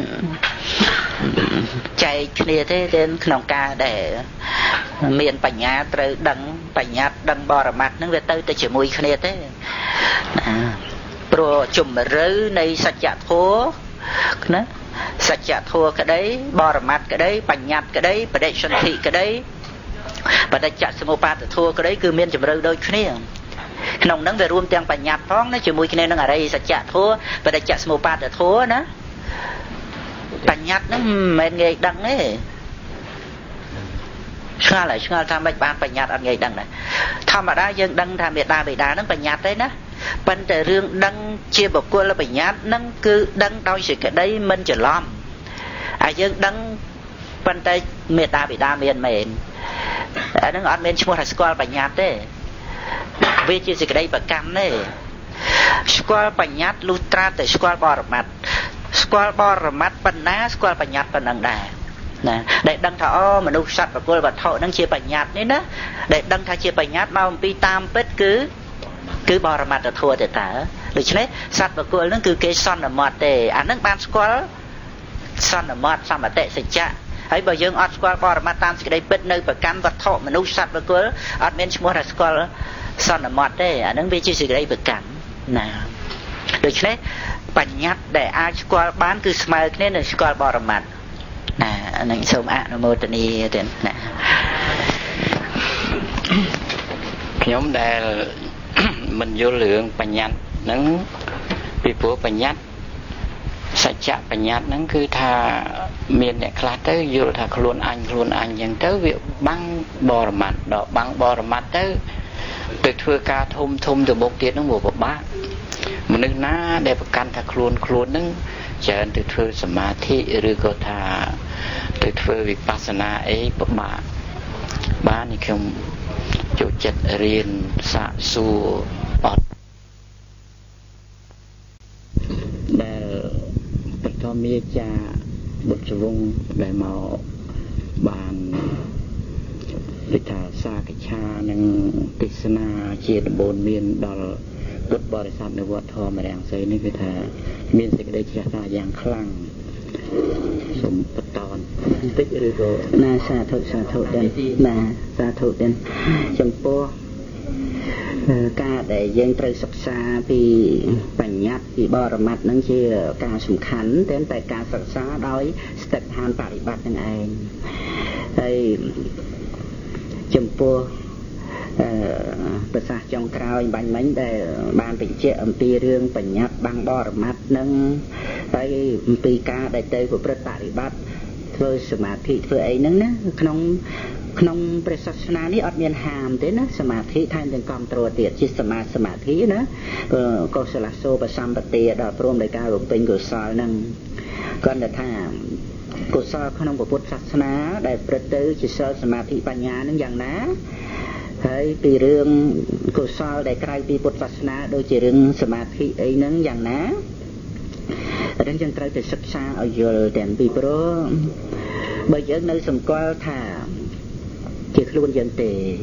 ចែកគ្នាទេទេក្នុងការដែលមានបញ្ញាត្រូវដឹងបញ្ញាដឹងបរមត្តហ្នឹងវាទៅតែជាមួយគ្នាទេណាព្រោះជំរឿនៃសច្ចធម៌ណាសច្ចធម៌ក្តីបរមត្តក្តីបញ្ញត្តិក្តីបដិសន្ធិក្តីបដិច្ចសមុបាទធម៌ក្តីគឺមានជំរឿដូចគ្នាក្នុងហ្នឹងវារួមទាំងបញ្ញត្តិផងណាជាមួយគ្នានឹងអរិយសច្ចធម៌បដិច្ចសមុបាទធម៌ណាបញ្ញត្តិហ្នឹងមិនមែនងាយដឹងទេឆ្ងល់ហើយឆ្ងល់ថាមិនបានបញ្ញត្តិអត់ងាយដឹងដែរធម្មតាយើងដឹងថាមេដាបិតាហ្នឹងបញ្ញត្តិទេណាប៉ុន្តែរឿងដឹងជាបុគ្គលបញ្ញត្តិហ្នឹងគឺដឹងដោយសេចក្តីមិនច្រឡំហើយយើងដឹងប៉ុន្តែមេដាបិតាមានមែនអាហ្នឹងអត់មានឈ្មោះថាស្គាល់បញ្ញត្តិទេវាជាសេចក្តីប្រកម្មទេស្គាល់បញ្ញត្តិលុះត្រាតែស្គាល់បរមត្តស្គាល់បរមត្តប៉ុណ្ណាស្គាល់បញ្ញត្តិប៉ុណ្ណឹងដែរណាដែលដឹងថាអូមនុស្សសត្វប្រគល់វត្ថុហ្នឹងជាបញ្ញត្តិនេះណាដែលដឹងថាជាបញ្ញត្តិមកអំពីតាមពិតគឺ cứ bò ra mặt là thua thì ta được chứ đấy sát và cô nó cứ cái son là mọt để anh nó ban squall son là mọt xong mà tệ sạch chạ ấy bởi dương ọt squall bò ra mặt tam cái đây bết nơi và cam vật thọ mà nấu sát và cô ọt men mua là squall son là mọt đấy anh nó biết chứ gì đây vật cam nào được chứ đấy bánh nhát để ai squall bán cứ smile nên là squall bò ra mặt nè anh sớm ạ nó mô tình đi tiền nè nhóm đại mình vô lượng bánh nhát nắng bị bố bánh nhát sạch chạ bánh nhát nắng cứ tha miền này khá tới vô tha luôn anh luôn anh nhưng tới việc băng bò mặt đó băng bò mặt tới từ thưa ca thôm thôm từ một tiết nó mùa bọc bát mìnhนึกนะได้ประกันถ้าครูนครูนนึงเจริญtừ thưaสมาธิหรือก็ถ้าtừ thưaวิปัสสนาไอ้ปะบาบ้านนี่คือจุดจัดเรียนสะสูอดได้ปฐมวิจาบุตรวงศ์ได้มาบานวิชาสากิชาหนึ่งติสนาเจียดบนเมียนดอลรถบริษัทในวัดทอมาแรงใส่นี่คือถ้าเมียนสิ่งใดที่จะอย่างคลั่งสมปตอนtíchหรือก็นาสาธุสาธุเด่นนาสาธุเด่นจำพวกการได้ยังตรึกศึกษาปีปัญญาปีบรมัดนั่นคือการสำคัญแต่แต่การศึกษาโดยสเต็ปทางปฏิบัตินั่นเองไอ้จำพวกภาษาจงกราวบันมันได้บานเป็นเจ้าปีเรื่องปัญญาบางบรมัดนั่งไอ้ปีการได้เตยของประปฏิบัติเพื่อสมาธิเพื่อไอ้นั่นนะขนมขนมประศาสนานี้อดเมียนหามเด้นะสมาธิท่านเป็นกองตรวจเตียจิตสมาสมาธินะก็สละโซประสัมปติดอกรวมในการรวมเป็นกุศลนั่งก็จะท่ากุศลขนมพุทธศาสนาได้ประตูจิตสมาธิปัญญานั่งอย่างนะให้ปีเรื่องกุศลได้ใกล้ปีพุทธศาสนาโดยจีเรื่องสมาธิไอ้นั่งอย่างนะดังจังไตรจะศึกษาเอาอยู่แต่ปีโปรบางอย่างในสมกัลถามเกี่ยวกับวันยันเต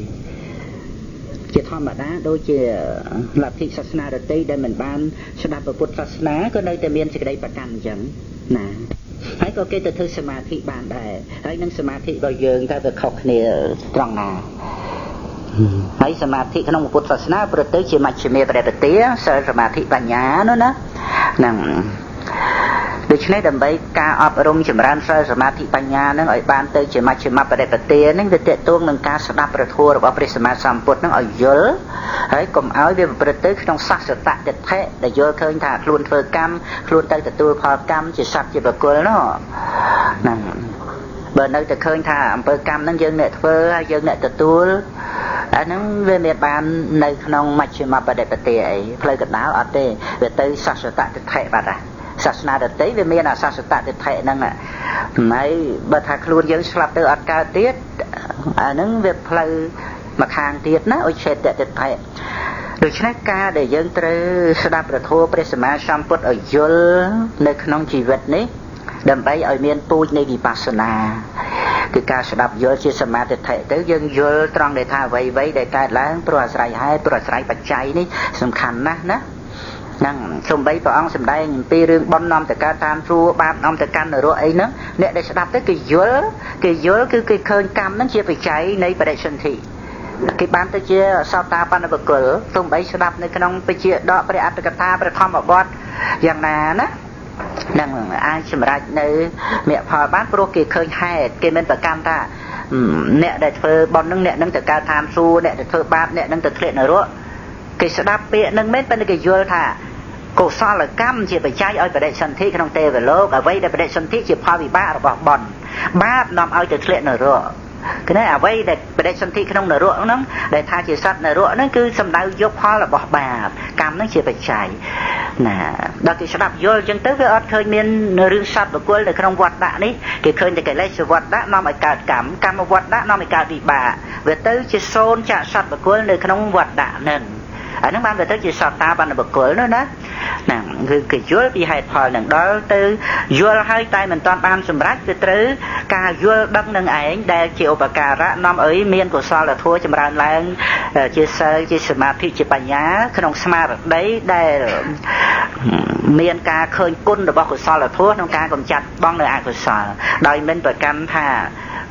จะทำแบบนั้นโดยจะหลักที่ศาสนาดตีได้เหมือนบ้านสถาบันพุทธศาสนาก็ได้แต่เมียนจะได้ประกันจังนะให้ก็เกิดแต่สมาธิบ้านได้ให้นั่งสมาธิบางอย่างถ้าจะขบเนี่ยตรองนาให้สมาธิขนมพุทธศาสนาประตูจะมาเชื่อมประเดี๋ยวเตี้ยสมาธิปัญญาเนาะนะนั่งโดยเฉพาะดับใบการอบรมจำรันสมาธิปัญญานั่งไอ้บ้านเตยจะมาเชื่อมประเดี๋ยวเตี้ยนั่งจะเตะตัวหนึ่งการสนับประทัวหรือว่าปริสมาสัมพุทธนั่งไอ้เยอะให้กลมเอาเดี๋ยวประตูต้องสักสตะเด็ดแท้แต่เยอะเคยถ่าคลุนเฟอร์กัมคลุนเตยแต่ตัวพอกรรมจะสับจะแบบกลัวเนาะนั่งเบอร์นั่งจะเคยถ่าอำเภอกรรมนั่งยังเนี่ยเฟอร์ยังเนี่ยแต่ตัวอันนั้นเรื่องในบ้านในขนมมัชฌิมาประเดปเตยเพลย์กระดาษอัดเตยเวทีศาสตะติดแทะบัดอะศาสนาเดตเวมีน่ะศาสตะติดแทะนั่งอะในบัดทักลุนยังสลับเตยอัดการเทียดอันนั้นเวทเพลย์มาคางเทียดนะโอเชตติดแทะโดยเฉพาะการได้ยังเตยสดาประโทปริสมาสัมพุทธอยลในขนมชีวิตนี้ดับไปเอาเมียนปูในวิปัสสนาคือการสดับโยลที่สมาธิเถอะแต่ยังโยลตรองในท่าไว้ไว้ในการล้างปลอดสายให้ปลอดสายปัจจัยนี่สำคัญนะนะนั่งสมบัติพระองค์สมได้ปีเรื่องบอลน้อมแต่การทำชั่วบาปน้อมแต่การในรั้วไอ้เนาะเนี่ยได้สดับแต่คือโยลคือโยลคือคือเคยกรรมนั้นเชื่อปัจจัยในประเด็นสันติคือบ้านตัวเชื่อสาวตาปันบกเกลสมบัติสดับในขนมไปเชื่อดอกประอัตกถาประทอมอบอดอย่างนั้นนะนั่งไอ้สมรัยในเมียพอบ้านโปรเกเคยให้เกมเป็นประกันท่าเนี่ยได้เธอบอลนั่งเนี่ยนั่งแต่การทำซูเนี่ยได้เธอบ้านเนี่ยนั่งแต่เคลียร์ในรั้วเกสดับเปียนั่งเม็ดเป็นเกยโยท่ากูซ้อนเลยกั้มเชี่ยไปใช้เอาไปได้สันทิขนมเตไปโลกเอาไว้ได้ไปได้สันทิเชี่ยพอวิบ้าหรือบอกบอลบ้านนำเอาแต่เคลียร์ในรั้วcái này à vậy để để sân thi cái nông nở ruộng nó để tha chỉ sát nở ruộng nó cứ sầm đau dốc hoa là bỏ bà cam nó chỉ phải chạy nè đó thì đạp vô chân tới với ớt khơi miên rương sạt và cuối là cái nông vật đã đấy cái khơi thì cái lấy sự vật đã nó mày cả cảm cam vật đã nó mày cả bị bà về tới chỉ xôn chạ sạt và cuối là cái nông vật đã nên ở nước ban về tới chỉ sạt ta ban là bậc cuối nữa đó nè cứ cái chúa bị hại phò nè đó từ vua hai tay mình toàn ban sầm rách từ từ cả vua đăng nâng ảnh để chịu bà cả ra năm ấy miền của sao là thua chấm ran lang chia sẻ chia sẻ mà thị chia bánh nhá cái nông smart đấy để miền ca khơi côn được bao của sao là thua nông ca còn chặt bong nơi ai của sao đòi mình phải căn thà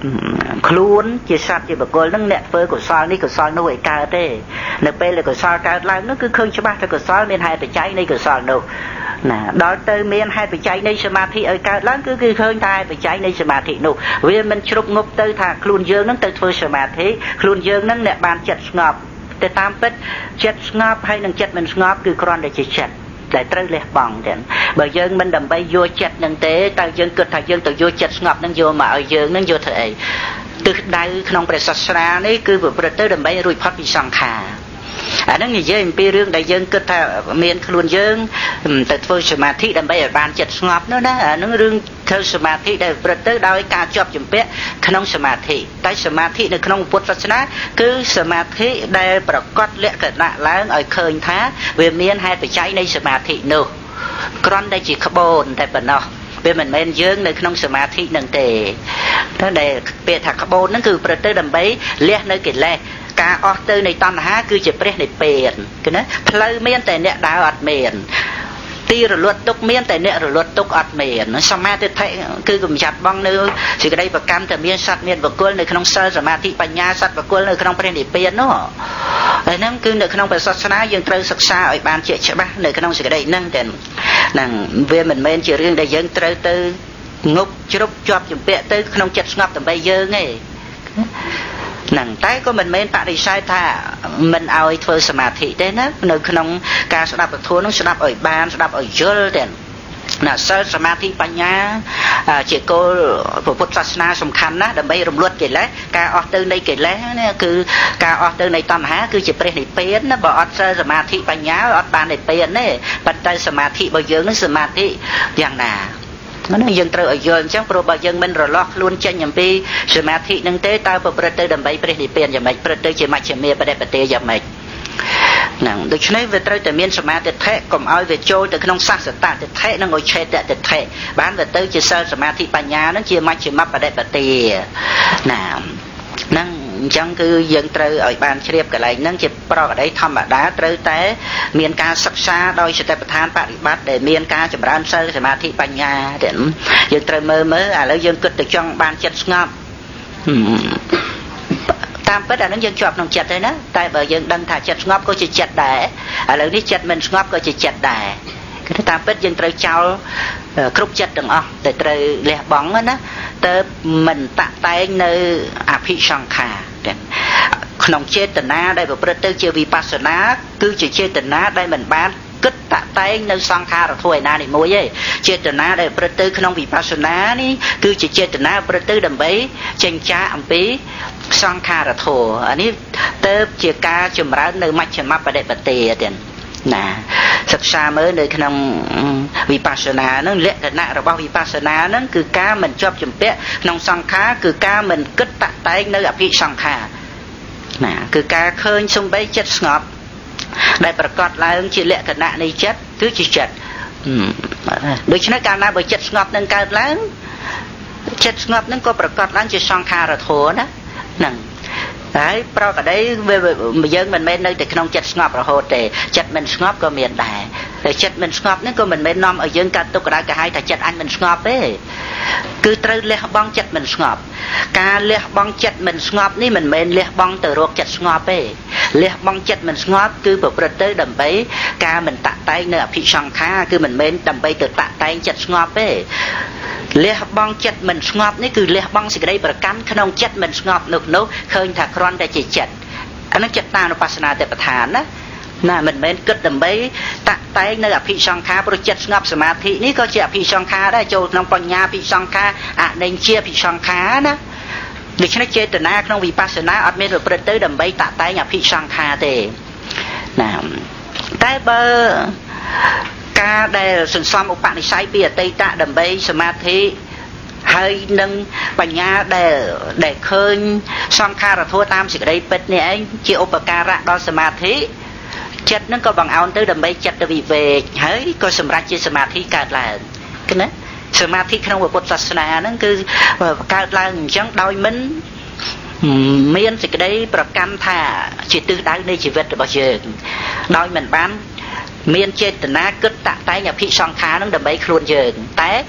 luôn chia sẻ chia bậc cô nâng nẹt phơi của sao ní của sao nuôi cao thế nè pe là của sao cao lang nó cứ khơi cho ba cái của sao miền hai phải cháy này của sao đâu nè đó tới miền hai phải cháy này sơ ma thị ở cao lang cứ cứ khơi thai phải cháy này sơ ma thị đâu vì mình chụp ngục tới thà luôn dương nó tới phơi sơ ma thị luôn dương nó nẹt bàn chặt ngọcแต่ตามเป็ดเจ็ดงอบให้หนึ่งเจ็ดมันงอบคือครอนได้เจ็ดได้ตรึเลี้ยบองเด่นบางยังมันดำไปโยเจ็ดหนึ่งเตะแต่ยังเกิดถ่ายยังตัวโยเจ็ดงอบนั่งโยมาเอายังนั่งโยเถอะตึกได้ขนมประศาสนานี่คือแบบประเตอร์ดำไปรุ่ยพัดวิสังขาอันนั้นอย่างเช่นปีเรื่องได้ยังเกิดถ่ายเมียนขลุ่นยังแต่ตัวสมาธิดำไปบานเจ็ดงอบนั่นนะอันนั้นเรื่องเธอสมาธิได้ประเตอร์ได้การจบจุ่มเป๊ะขนมสมาธิได้สมาธิในขนมพุทธศาสนาคือสมาธิได้ประกอบเละกระละล้างเอาเคยท้าเวียนเมียนให้ไปใช้ในสมาธิโน่กรอนได้จีขบวนแต่ปนเนาะเป็นเหมือนเมียนเยื้องในขนมสมาธิหนึ่งเตะถ้าได้เปียถักขบวนนั่นคือประเตอร์ดำไปเลี้ยในกิจแรกการออกเตอร์ในตอนหาคือจะเปรี้ยในเปลี่ยนกันนะเพลเมียนแต่เนี่ยดาวอัดเมียนตีหรือลดตุกเมียนแต่เนี่ยหรือลดตุกอัดเมียนสมาธิไทยคือกลุ่มจัดบ้องเนื้อสิ่งใดประกันแต่เมียนสัตว์เมียนประกวดในขนมเซอร์สมาธิปัญญาสัตว์ประกวดในขนมเปรี้ยในเปลี่ยนเนาะไอ้นั่นคือในขนมศาสนายังเตยศึกษาไอ้บานเจ็ดใช่ปะในขนมสิ่งใดนั่งแต่นั่งเวียนเหมือนเมียนเชื่อเรื่องใดยังเตยเตยงบจุบจอบจุ่มเป๊ะเตยขนมจัดงบแต่ใบเยอะไงหนังใต้ก็มันไม่ปฏิเสธถ้ามันเอาไอ้เธอสมาธิได้นะในขนมการสดับทั่วน้องสดับอ่อยบานสดับอ่อยเยอะเด่นน่ะเสสมาธิปัญญาเจ้าโกพระพุทธศาสนาสำคัญนะดับไปรวมรวดเกิดแล้วการออกเติมในเกิดแล้วเนี่ยคือการออกเติมในตอนหาคือจะเปลี่ยนในเปลี่ยนนะบอกออกเสสมาธิปัญญาออกบานในเปลี่ยนเนี่ยปัจจัยสมาธิบ่เยอะนั่นสมาธิอย่างน่ะมันยังเตยย้อนจังโปรบยังมันระลอกล้วนจังอย่างปีสมาธินั่งเตะตาประประเตยดำไปประเดี๋ยวเปลี่ยนอย่างไรประเตยจะมาเฉมีประเดี๋ยวประเตยอย่างไรนั่งโดยเฉพาะเวทเตยแต่เมียนสมาธิแท้กลมเอาเวทโจแต่ขนมสักสตาแต่แท้นั่งโอยเชตแต่แท้บ้านเวทเตยจะเสริมสมาธิปัญญานั่นจะมาเฉมาประเดี๋ยวประเตยนั่งนั่งจังคือยังเตยอ่อยบานเชียบกับอะไรนั่งจะปลอกได้ทำแบบนั้นเตยแต่เมียนการศึกษาโดยสเตปทานปฏิบัติแต่เมียนการจำรันเสริมสมาธิปัญญาเด่นยังเตยเมื่อเมื่อแล้วยังเกิดแต่จังบานจัดงบตามไปแต่นั้นยังจบน้องจัดเลยนะแต่เบอร์ยังดังถ่ายจัดงบก็จะจัดได้แล้วนี่จัดมันงบก็จะจัดได้ก็ตามไปยังเตยเจ้าครุบจัดดังอ๋อแต่เตยเลี้ยบ้องนะแต่มันตะไตในอภิชังคาขนมเจตนาได้แบบประเตอร์เจวิปัสนาคือจะเจตนาได้เหมือนบ้านกึศตะไตในสังขารถวยนาในมวยเจตนาได้ประเตอร์ขนมวิปัสนานี่คือจะเจตนาประเตอร์ดำไปเจงจ้าอัมพีสังขารถวอันนี้เติบเจกาจุมรันในมัชฌิมาประเดปเตยเด่นนะศึกษาเมื่อในขนมวิปัสสนานั่นเละแต่หน้าเราบอกวิปัสสนานั่นคือการมันชอบจุ่มเปะนองสังขาคือการมันกึศตะไตในอภิสังขานะคือการเคยทรงใบจัดสงบได้ประกอบแล้วจีเละแต่หน้าในจัดคือจีจัดโดยเฉพาะการนั้นบริจัดสงบนั่นการแล้วจัดสงบนั่นก็ประกอบแล้วจีสังขาระโถนะนั่นđấy, pro cả đấy dân mình men nơi thì không chặt ngọc rồi hồ thì chặt mình ngọc có miền đài, để chặt mình ngọc nếu có mình men nom ở dân cả tục cả hai thằng chặt anh mình ngọc đấy, cứ trừ lẹ bong chặt mình ngọc, cả lẹ bong chặt mình ngọc ní mình men lẹ bong từ ruột chặt ngọc đấy, lẹ bong chặt mình ngọc cứ bộประเตยđầm bấy, cả mình tạ tay nợ phi song khá, cứ mình men đầm bấy từ tạ tay chặt ngọc đấy. เลี้ยบองจัดมันสงบนี่คือเลี้ยบองสิ่งใดประกันขนมจัดมันสงบนุกนุกเคยถักร้อนได้จิตจัดอันนั้นจัดตานุปัสสนาแต่ประธานนะน่ะมันเป็นกึศดำไปตะไตในอภิสังขาประจัดสงบสมาธินี่ก็จะอภิสังขาได้โจน้องปัญญาอภิสังขาอ่ะในเชี่ยอภิสังขานะดิฉันเจตนาขนมวิปัสสนาอัดเมตรประเตยดำไปตะไตอภิสังขาเตน่ะแต่เบอร์การได้สังสมอุปนิสัยเปียตีตะดำไปสมาธิให้นึงปัญญาได้ได้เคยสังขารทั่วตามสิ่งใดเป็นเนี่ยเจียวอุปการะดอสมาธิ chất nó có bằng áo tới đầm bay chất để bị về hỡi có sầm rạch chia sầm thi cả là cái này sầm thi không có bột sasana nó cứ cả là chẳng đôi mình miên thì cái đấyประกันthà chỉ từ đáy này chỉ vật bao giờ đôi mình bán miên trên từ ná cất tạ tay nhà phi song khá nó đầm bay luôn giờ té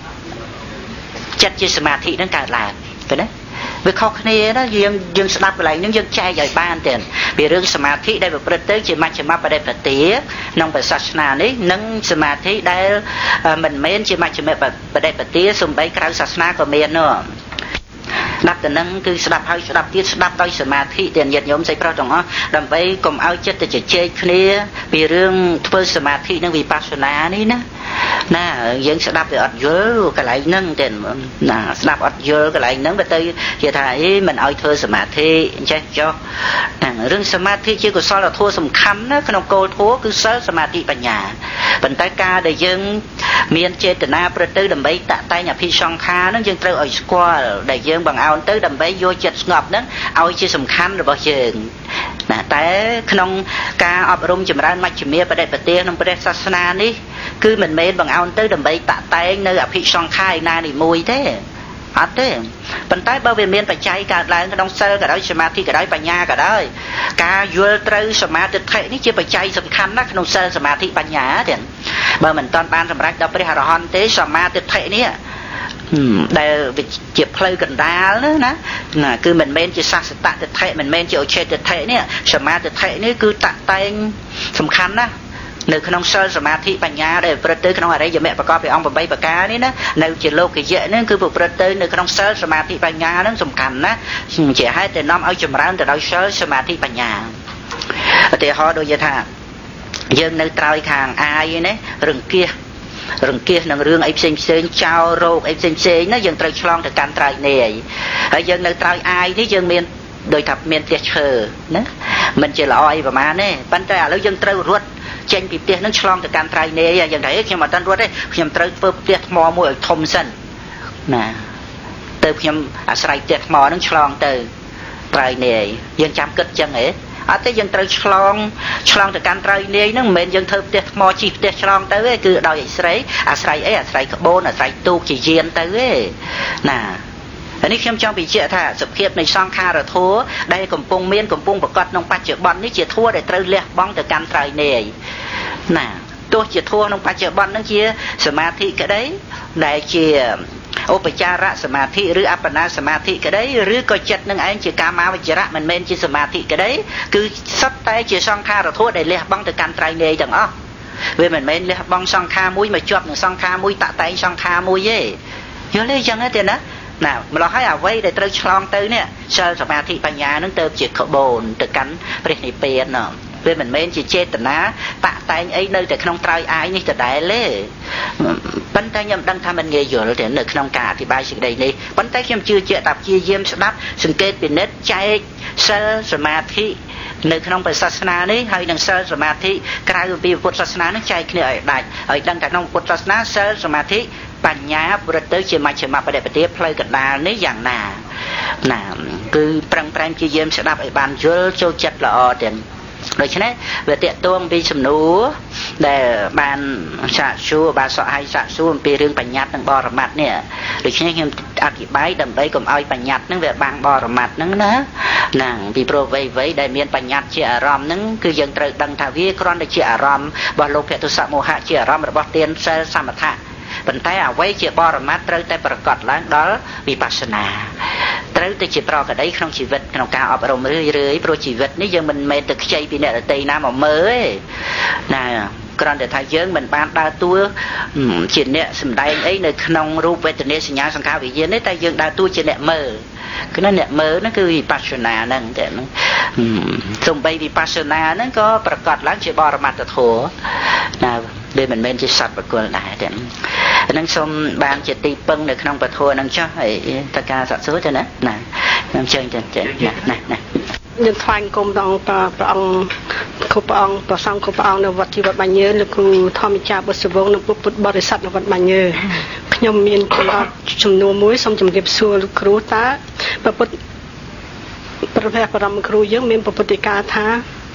chất chia sầm thi nó cả là cái đấy việc khó khăn đó dương dương đáp lại những dương trai dài ban tiền vìរឿងសមាធិដែលប្រព្រឹត្តទៅជាមជ្ឈមបដិបទាក្នុងព្រះសាសនានេះនឹងសមាធិដែលមិនមែនជាមជ្ឈមបដិបទាសំបីក្រៅសាសនាក៏មាននោះស្ដាប់ទៅនឹងគឺស្ដាប់ហើយស្ដាប់ទៀតស្ដាប់ដោយសមាធិទាំងញាតិញោមស្អីប្រុសទាំងអស់ដើម្បីកុំឲ្យចិត្តទៅជជែកគ្នាពីរឿងធ្វើសមាធិនិងវិបស្សនានេះណាណាយើងស្ដាប់ទៅអត់យល់កន្លែងហ្នឹងតែណាស្ដាប់អត់យល់កន្លែងហ្នឹងបើទៅគេថាអីមិនឲ្យធ្វើសមាធិអញ្ចេះចុះហ្នឹងរឿងសមាធិជាកុសលធម៌សំខាន់ណាក្នុងគោលធម៌គឺសិលសមាធិបញ្ញាប៉ុន្តែការដែលយើងមានចេតនាប្រទៅដើម្បីតតែងអភិសង្ខារហ្នឹងយើងត្រូវឲ្យស្គាល់ដែលយើងបង្អោនទៅដើម្បីយកចិត្តស្ងប់ហ្នឹងឲ្យជាសំខាន់របស់យើងណាតែក្នុងការអប់រំចម្រើនមជ្ឈិមាបដិបទាក្នុងព្រះសាសនានេះគឺមិនមែនបង្អោនទៅដើម្បីតតែងនៅអភិសង្ខារឯណានីមួយទេអត់ទេប៉ុន្តែបើវាមានបច្ច័យកើតឡើងក្នុងសិលក៏ដោយសមាធិក៏ដោយបញ្ញាក៏ដោយការយល់ត្រូវសមាធិនេះជាបច្ច័យសំខាន់ណាស់ក្នុងសិលសមាធិបញ្ញាទៀតបើមិនតាន់បានសម្រេចដល់ព្រះអរហន្តទេសមាធិនេះដែលជាផ្លូវកណ្ដាលណាណាគឺមិនមែនជាសាសតតិថិមិនមែនជាឧច្ឆេតតិថិនេះសមាធិនេះគឺតតែងសំខាន់ណាស់នៅក្នុងសិលសមាធិបញ្ញាដែលប្រព្រឹត្តទៅក្នុងអរិយមគ្គប្រកបដោយអង្គeightប្រការនេះណានៅជាលោកយៈនេះគឺប្រព្រឹត្តទៅនៅក្នុងសិលសមាធិបញ្ញានឹងសំខាន់ណាស់ជាហេតុតែនាំឲ្យចម្រើនទៅដោយសិលសមាធិបញ្ញាឧទាហរណ៍ដូចថាយើងនៅត្រើយខាងអាយនេះរង្គៀសរង្គៀសនឹងរឿងអីផ្សេងផ្សេងចោលរោគអីផ្សេងផ្សេងណាយើងត្រូវឆ្លងទៅកាន់ត្រើយនេះហើយយើងនៅត្រើយអាយនេះយើងមានដោយថាមានផ្ទះឈើណាមិនជាល្អអីប្រហែលទេប៉ុន្តែឥឡូវយើងត្រូវរត់ចេញពីផ្ទះនឹងឆ្លងទៅកាន់ត្រៃនេយ៉ាងไรខ្ញុំអត់ទាន់រត់ទេខ្ញុំត្រូវធ្វើផ្ទះថ្មមួយឲ្យធំសិនណាទៅខ្ញុំអាស្រ័យផ្ទះថ្មនឹងឆ្លងទៅត្រៃនេយើងចាំគិតចឹងហ៎អត់ទេយើងត្រូវឆ្លងឆ្លងទៅកាន់ត្រៃនេហ្នឹងមិនមែនយើងធ្វើផ្ទះថ្មជីផ្ទះឆ្លងទៅទេគឺដោយអាស្រ័យអាស្រ័យអីអាស្រ័យក្បូនអាស្រ័យទូកជាយានទៅទេណានេះខ្ញុំចង់បញ្ជាក់ថាសភាពនៃសង្ខារធម៌ដែលកំពុងមានកំពុងប្រកបក្នុងបច្ចុប្បន្ននេះជាធម៌ដែលត្រូវលះបង់ទៅកាន់ត្រៃនេណាទោះជាធម៌ក្នុងបច្ចុប្បន្ននឹងជាសមាធិក្តីដែលជាឧបចារសមាធិឬអបណាសមាធិក្តីឬក៏ចិត្តនឹងឯងជាកាមាវចរៈមិនមែនជាសមាធិក្តីគឺសុទ្ធតែជាសង្ខារធម៌ដែលលះបង់ទៅកាន់ត្រៃនេទាំងអស់វាមិនមែនលះបង់សង្ខារមួយមកជាប់នឹងសង្ខារមួយតតែងសង្ខារមួយទេយល់ទេចឹងទេណាណាម្ល៉េះហើយអ្វីដែលត្រូវឆ្លងទៅនេះសិលសមាធិបញ្ញានឹងទៅជាក្បូនទៅកាន់ព្រះនិព្វានណាវាមិនមែនជាចេតនាតាក់តែងអីនៅតែក្នុងត្រៃអាយនេះដដែលទេប៉ុន្តែខ្ញុំដឹងថាមិនងាយយល់ទេនៅក្នុងការអធិប្បាយសេចក្តីនេះប៉ុន្តែខ្ញុំជឿជាក់ថាព្យាយាមស្ដាប់សង្កេតពិនិត្យចែកសិលសមាធិនៅក្នុងព្រះសាសនានេះហើយនឹងសិលសមាធិក្រៅពីពុទ្ធសាសនានឹងចែកគ្នាឲ្យដាច់ហើយដឹងថាក្នុងពុទ្ធសាសនាសិលសមាធិបញ្ញាប្រព្រឹត្តទៅជាមជ្ឈមបដិបទាផ្លូវកណ្ដាលនេះយ៉ាងណាណាគឺប្រឹងប្រែងព្យាយាមស្ដាប់ឲ្យបានយល់ចូលចិត្តល្អទាំងដូច្នេះវាតេតួងពីសំណួរដែលបានសាកសួរបានសក់ឲ្យសាកសួរអំពីរឿងបញ្ញត្តិនិងបរមត្ថនេះដូច្នេះខ្ញុំអធិប្បាយដើម្បីកុំឲ្យបញ្ញត្តិហ្នឹងវាបាំងបរមត្ថហ្នឹងណាណាពីព្រោះវ័យវ័យដែលមានបញ្ញត្តិជាអារម្មណ៍ហ្នឹងគឺយើងត្រូវដឹងថាវាគ្រាន់តែជាអារម្មណ៍របស់លោភៈទុសៈមោហៈជាអារម្មណ៍របស់ទានសិលសមថៈប៉ុន្តែអ្វីជាបរមត្ថត្រូវតែប្រកបឡើងដល់វិបស្សនាត្រូវតែជាប្រកដីក្នុងជីវិតក្នុងការអប់រំរឿយរឿយព្រោះជីវិតនេះយើងមិនមែនទៅខ្ចីពីអ្នកដទៃណាមកមើលទេណាគ្រាន់តែថាយើងមិនបានដើរតួជាអ្នកសម្ដែងអីនៅក្នុងរូបវេទនាសញ្ញាសង្ខារវិញ្ញាណទេតែយើងដើរតួជាអ្នកមើលគឺអ្នកមើលហ្នឹងគឺវិបស្សនាហ្នឹងតែហ្នឹងសំបីវិបស្សនាហ្នឹងក៏ប្រកបឡើងជាបរមត្ថធម៌ណាវាមិនមែនជាសត្វបកុលដែរទេហ្នឹងសូមបានជាទីពឹងនៅក្នុងពធហ្នឹងចុះហើយតើការសាកសួរទៅណាណាខ្ញុំជើញទៅចេះណាណាណាយើងថ្វាយគុំដល់ព្រះអង្គគ្រប់ព្រះអង្គព្រះសង្ឃគ្រប់ព្រះអង្គនៅវត្តជីវបាញ់លោកគ្រូធម្មចាបុស្វងនិងពុទ្ធបរិស័ទនៅវត្តបាញ់ខ្ញុំមានចំនួនមួយសូមជម្រាបសួរលោកគ្រូតើព្រះពុទ្ធព្រះបរមគ្រូយើងមានពុទ្ធិកាថា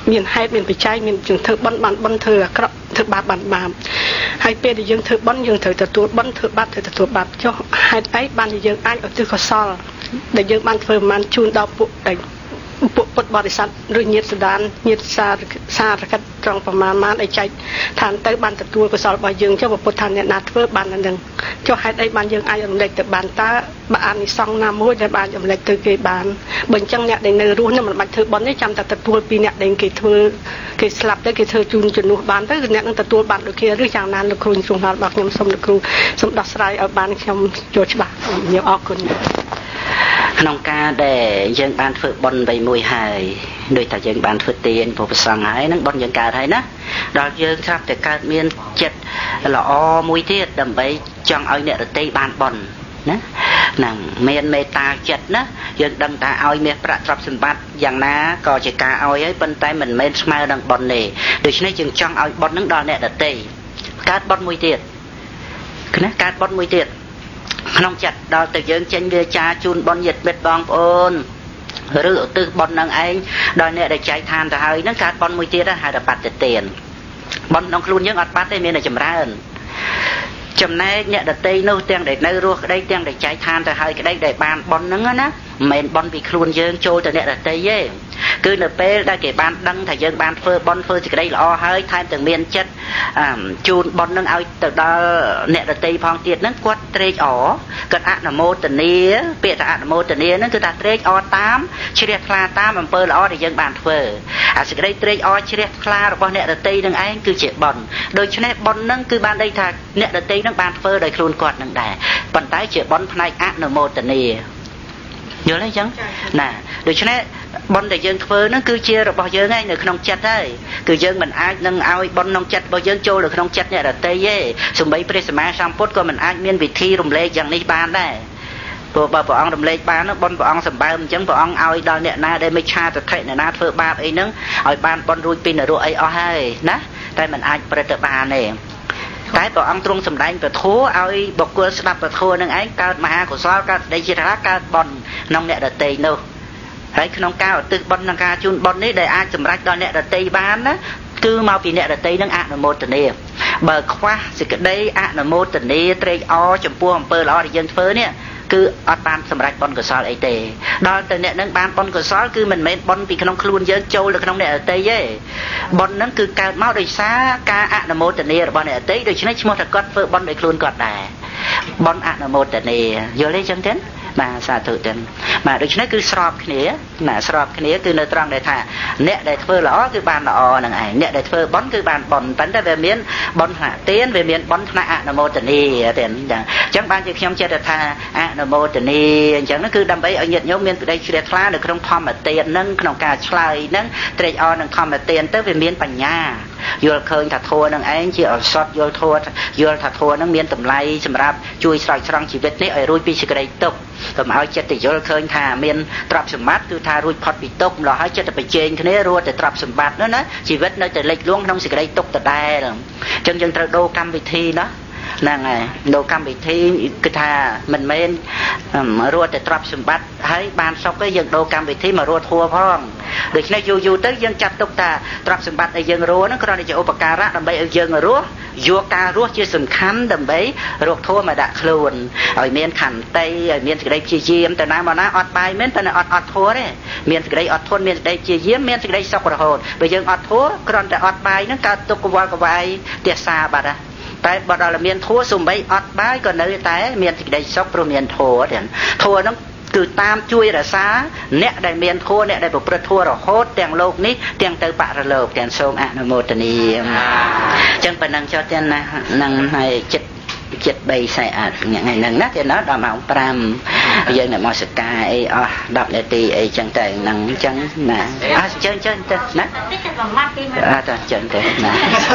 មានហេតុមានបច្ច័យមានយើងធ្វើបន់បានបន់ធ្វើអាក្រក់ធ្វើបាបបានបាបហើយពេលដែលយើងធ្វើបន់យើងត្រូវទទួលបន់ធ្វើបាបត្រូវទទួលបាបចុះហេតុអីបានជាយើងអាចឧទ្ទិសកុសលដែលយើងបានធ្វើមិនជូនដល់ពួកដែលពួកពុទ្ធបរិស័ទឬញាតិសដានញាតិសារសារកិច្ចត្រង់ប្រមាណបានឲ្យចែកឋានទៅបានទទួលកុសលរបស់យើងចុះពុទ្ធថាអ្នកណាធ្វើបាននឹងចុះហេតុអីបានយើងអាចរំលែកទៅបានតើបើអានិសង្ឃណាមួយដែលបានរំលែកទៅគេបានបើអញ្ចឹងអ្នកដែលនៅរស់នេះមិនបាច់ធ្វើបន់ទេចាំតែទទួលពីអ្នកដែលគេធ្វើគេស្លាប់ទៅគេធ្វើជូនជំនួសបានទៅគឺអ្នកនឹងទទួលបានដូចគេឬយ៉ាងណាលោកគ្រូទ្រង់របស់ខ្ញុំសូមលោកគ្រូសូមដោះស្រាយឲ្យបានខ្ញុំយល់ច្បាស់ខ្ញុំអរគុណក្នុងការដែលយើងបានធ្វើបុណ្យបីមួយហើយដោយតែយើងបានធ្វើទានពុទ្ធសង្ឃហើយនឹងបុណ្យយើងកើតហើយណាដល់យើងស្រាប់តែកើតមានចិត្តល្អមួយទៀតដើម្បីចង់ឲ្យអ្នករតីបានបុណ្យណាហ្នឹងមានមេត្តាចិត្តណាយើងដឹងថាឲ្យមាសប្រាក់ទ្រព្យសម្បត្តិយ៉ាងណាក៏ជាការឲ្យហើយប៉ុន្តែមិនមែនស្មើនឹងបុណ្យទេដូច្នេះយើងចង់ឲ្យបុណ្យនឹងដល់អ្នករតីកើតបុណ្យមួយទៀតណាកើតបុណ្យមួយទៀតក្នុងចិត្តដល់ទៅយើងចេញវាចាជូនបុណ្យញាតិមិត្តបងប្អូនឬឧទ្ទិសបុណ្យនឹងឯងដល់អ្នកដែលចែកឋានទៅហើយហ្នឹងកើតបុណ្យមួយទៀតហៅថាបត្តិទានបុណ្យក្នុងខ្លួនយើងអត់បាត់ទេមានតែចម្រើនចំណែកអ្នកដតីនោះទាំងដែលនៅរស់ក្តីទាំងដែលចែកឋានទៅហើយក្តីដែលបានបុណ្យហ្នឹងណាមិនមែនបុណ្យពីខ្លួនយើងចូលទៅអ្នកដតីទេគឺនៅពេលដែលគេបានដឹងថាយើងបានធ្វើបុណ្យធ្វើសេចក្តីល្អហើយថែមទាំងមានចិត្តជូនបុណ្យនឹងឲ្យទៅដល់អ្នកដតីផងទៀតហ្នឹងគាត់ត្រេកអរគាត់អនុមោទនាពាក្យថាអនុមោទនាហ្នឹងគឺថាត្រេកអរតាមជ្រះថ្លាតាមអំពើល្អដែលយើងបានធ្វើអាសេចក្តីត្រេកអរជ្រះថ្លារបស់អ្នកដតីនឹងឯងគឺជាបុណ្យដូច្នេះបុណ្យហ្នឹងគឺបានន័យថាអ្នកដតីនឹងបានធ្វើដោយខ្លួនគាត់នឹងដែរប៉ុន្តែជាបុណ្យផ្នែកអនុមោទនាយល់ទេអញ្ចឹងណាដូច្នេះបុណ្យដែលយើងធ្វើហ្នឹងគឺជារបស់យើងឯងនៅក្នុងចិត្តហើយគឺយើងមិនអាចនឹងឲ្យបុណ្យក្នុងចិត្តរបស់យើងចូលទៅក្នុងចិត្តអ្នកដទៃទេសូម្បីព្រះសម្មាសម្ពុទ្ធក៏មិនអាចមានវិធីរំលែកយ៉ាងនេះបានដែរព្រោះបើព្រះអង្គរំលែកបានបុណ្យព្រះអង្គសម្បើមអញ្ចឹងព្រះអង្គឲ្យដល់អ្នកណាដែលមិនឆាតថិអ្នកណាធ្វើបាបអីហ្នឹងឲ្យបានបុណ្យរួចពីនរកអីអស់ហើយណាតែមិនអាចប្រតិបត្តិបានទេតែព្រះអង្គទ្រង់សម្ដែងពធឲ្យបុគ្គលស្ដាប់ពធនឹងឯងកើតមហាកុសលកើតសេចក្តីជ្រះកើតបុណ្យក្នុងអ្នកដទៃនោះហើយក្នុងការឧទ្ទិសបុណ្យនិងការជូនបុណ្យនេះដែលអាចសម្រេចដល់អ្នកដទៃបានណាគឺមកពីអ្នកដទៃនឹងអនុមោទនាបើខ្វះសេចក្តីអនុមោទនាត្រេកអរចំពោះអំពើល្អដែលយើងធ្វើនេះគឺអត់បានសម្រេចបុណ្យកុសលអីទេដល់ទៅអ្នកនឹងបានបុណ្យកុសលគឺមិនមែនបុណ្យពីក្នុងខ្លួនយើងចូលទៅក្នុងអ្នកដទៃទេបុណ្យនឹងគឺកើតមកដោយសារការអនុមោទនារបស់អ្នកដទៃដូច្នេះឈ្មោះថាគាត់ធ្វើបុណ្យដោយខ្លួនគាត់ដែរបុណ្យអនុមោទនាយល់ទេចឹងទេបាទសាធុទេបាទដូច្នេះគឺស្របគ្នាណាស្របគ្នាគឺនៅត្រង់ដែលថាអ្នកដែលធ្វើល្អគឺបានល្អនឹងឯងអ្នកដែលធ្វើបុណ្យគឺបានបុណ្យប៉ុន្តែវាមានបុណ្យថ្នាក់ទានវាមានបុណ្យថ្នាក់អនុមោទនាទេអញ្ចឹងអញ្ចឹងបានជាខ្ញុំចិត្តថាអនុមោទនាអញ្ចឹងគឺដើម្បីឲ្យញាតិញោមមានក្តីជ្រះថ្លានៅក្នុងធម្មទាននឹងក្នុងការឆ្លើយនឹងត្រេកអរនឹងធម្មទានទៅវាមានបញ្ញាយល់ឃើញថាធម៌នឹងឯងជាឱសថយល់ធម៌យល់ថាធម៌នឹងមានតម្លៃសម្រាប់ជួយស្រោចស្រង់ជីវិតនេះឲ្យរួចពីសេចក្តីទុក្ខកុំឲ្យចិត្តទៅយល់ឃើញថាមានទ្រព្យសម្បត្តិគឺថារួចផុតពីទុក្ខម្ល៉េះហើយចិត្តទៅប្រជែងគ្នារត់ទៅទ្រព្យសម្បត្តិនោះណាជីវិតនៅតែលិចលង់ក្នុងសេចក្តីទុក្ខដដែលអញ្ចឹងយើងត្រូវដូរកម្មវិធីណាហ្នឹងហើយដូរកម្មវិធីគឺថាមិនមែនរត់ទៅទ្រព្យសម្បត្តិហើយបានសុខទេយើងដូរកម្មវិធីមករត់ធัวផងដូច្នេះយូរយូរទៅយើងចាត់ទុកថាទ្រព្យសម្បត្តិដែលយើងរស់ហ្នឹងគ្រាន់តែជាឧបការៈដើម្បីឲ្យយើងរស់យកការរស់ជាសំខាន់ដើម្បីរកធัวមកដាក់ខ្លួនឲ្យមានខន្តីឲ្យមានសេចក្តីព្យាយាមទៅណាមកណាអត់បាយមែនតែអត់អត់ធัวទេមានសេចក្តីអត់ធន់មានសេចក្តីព្យាយាមមានសេចក្តីសុខរហូតបើយើងអត់ធัวគ្រាន់តែអត់បាយហ្នឹងកើតទុក្ខកវល់កវាយទះសាបាត់ណាតែបើដល់មានធัวសំបីអត់បាយក៏នៅតែមានសេចក្តីសុខព្រោះមានធัวទេធัวហ្នឹងគឺតាមជួយរក្សាអ្នកដែលមានធัวអ្នកដែលប្រព្រឹត្តធัวរហូតទាំងលោកនេះទាំងទៅបរលោកទាំងសូមអនុមោទនាអញ្ចឹងប៉ុណ្ណឹងចុះទៀតណានឹងឲ្យចិត្តចិត្តបីសែអត់ថ្ងៃហ្នឹងណាទៀតណាដល់ម៉ោងប្រាំយើងនៅមកសកាអីអស់ដប់នាទីអីចឹងទៅហ្នឹងអញ្ចឹងណាអើជើញជើញទៅណាអត់ទៅជើញទៅណា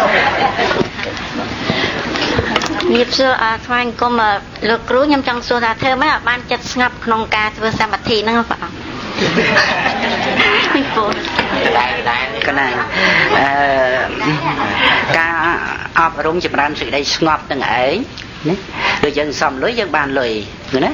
ញាតិសួរអាស្វែងគុំលោកគ្រូខ្ញុំចង់សួរថាធ្វើម៉េចឲ្យបានចិត្តស្ងប់ក្នុងការធ្វើសមាធិហ្នឹងបងមិនពូដែរដែរកណាអឺការអប់រំចម្រើនសេចក្តីស្ងប់ទាំងឯងណាដូចយើងសំលុយយើងបានលុយណា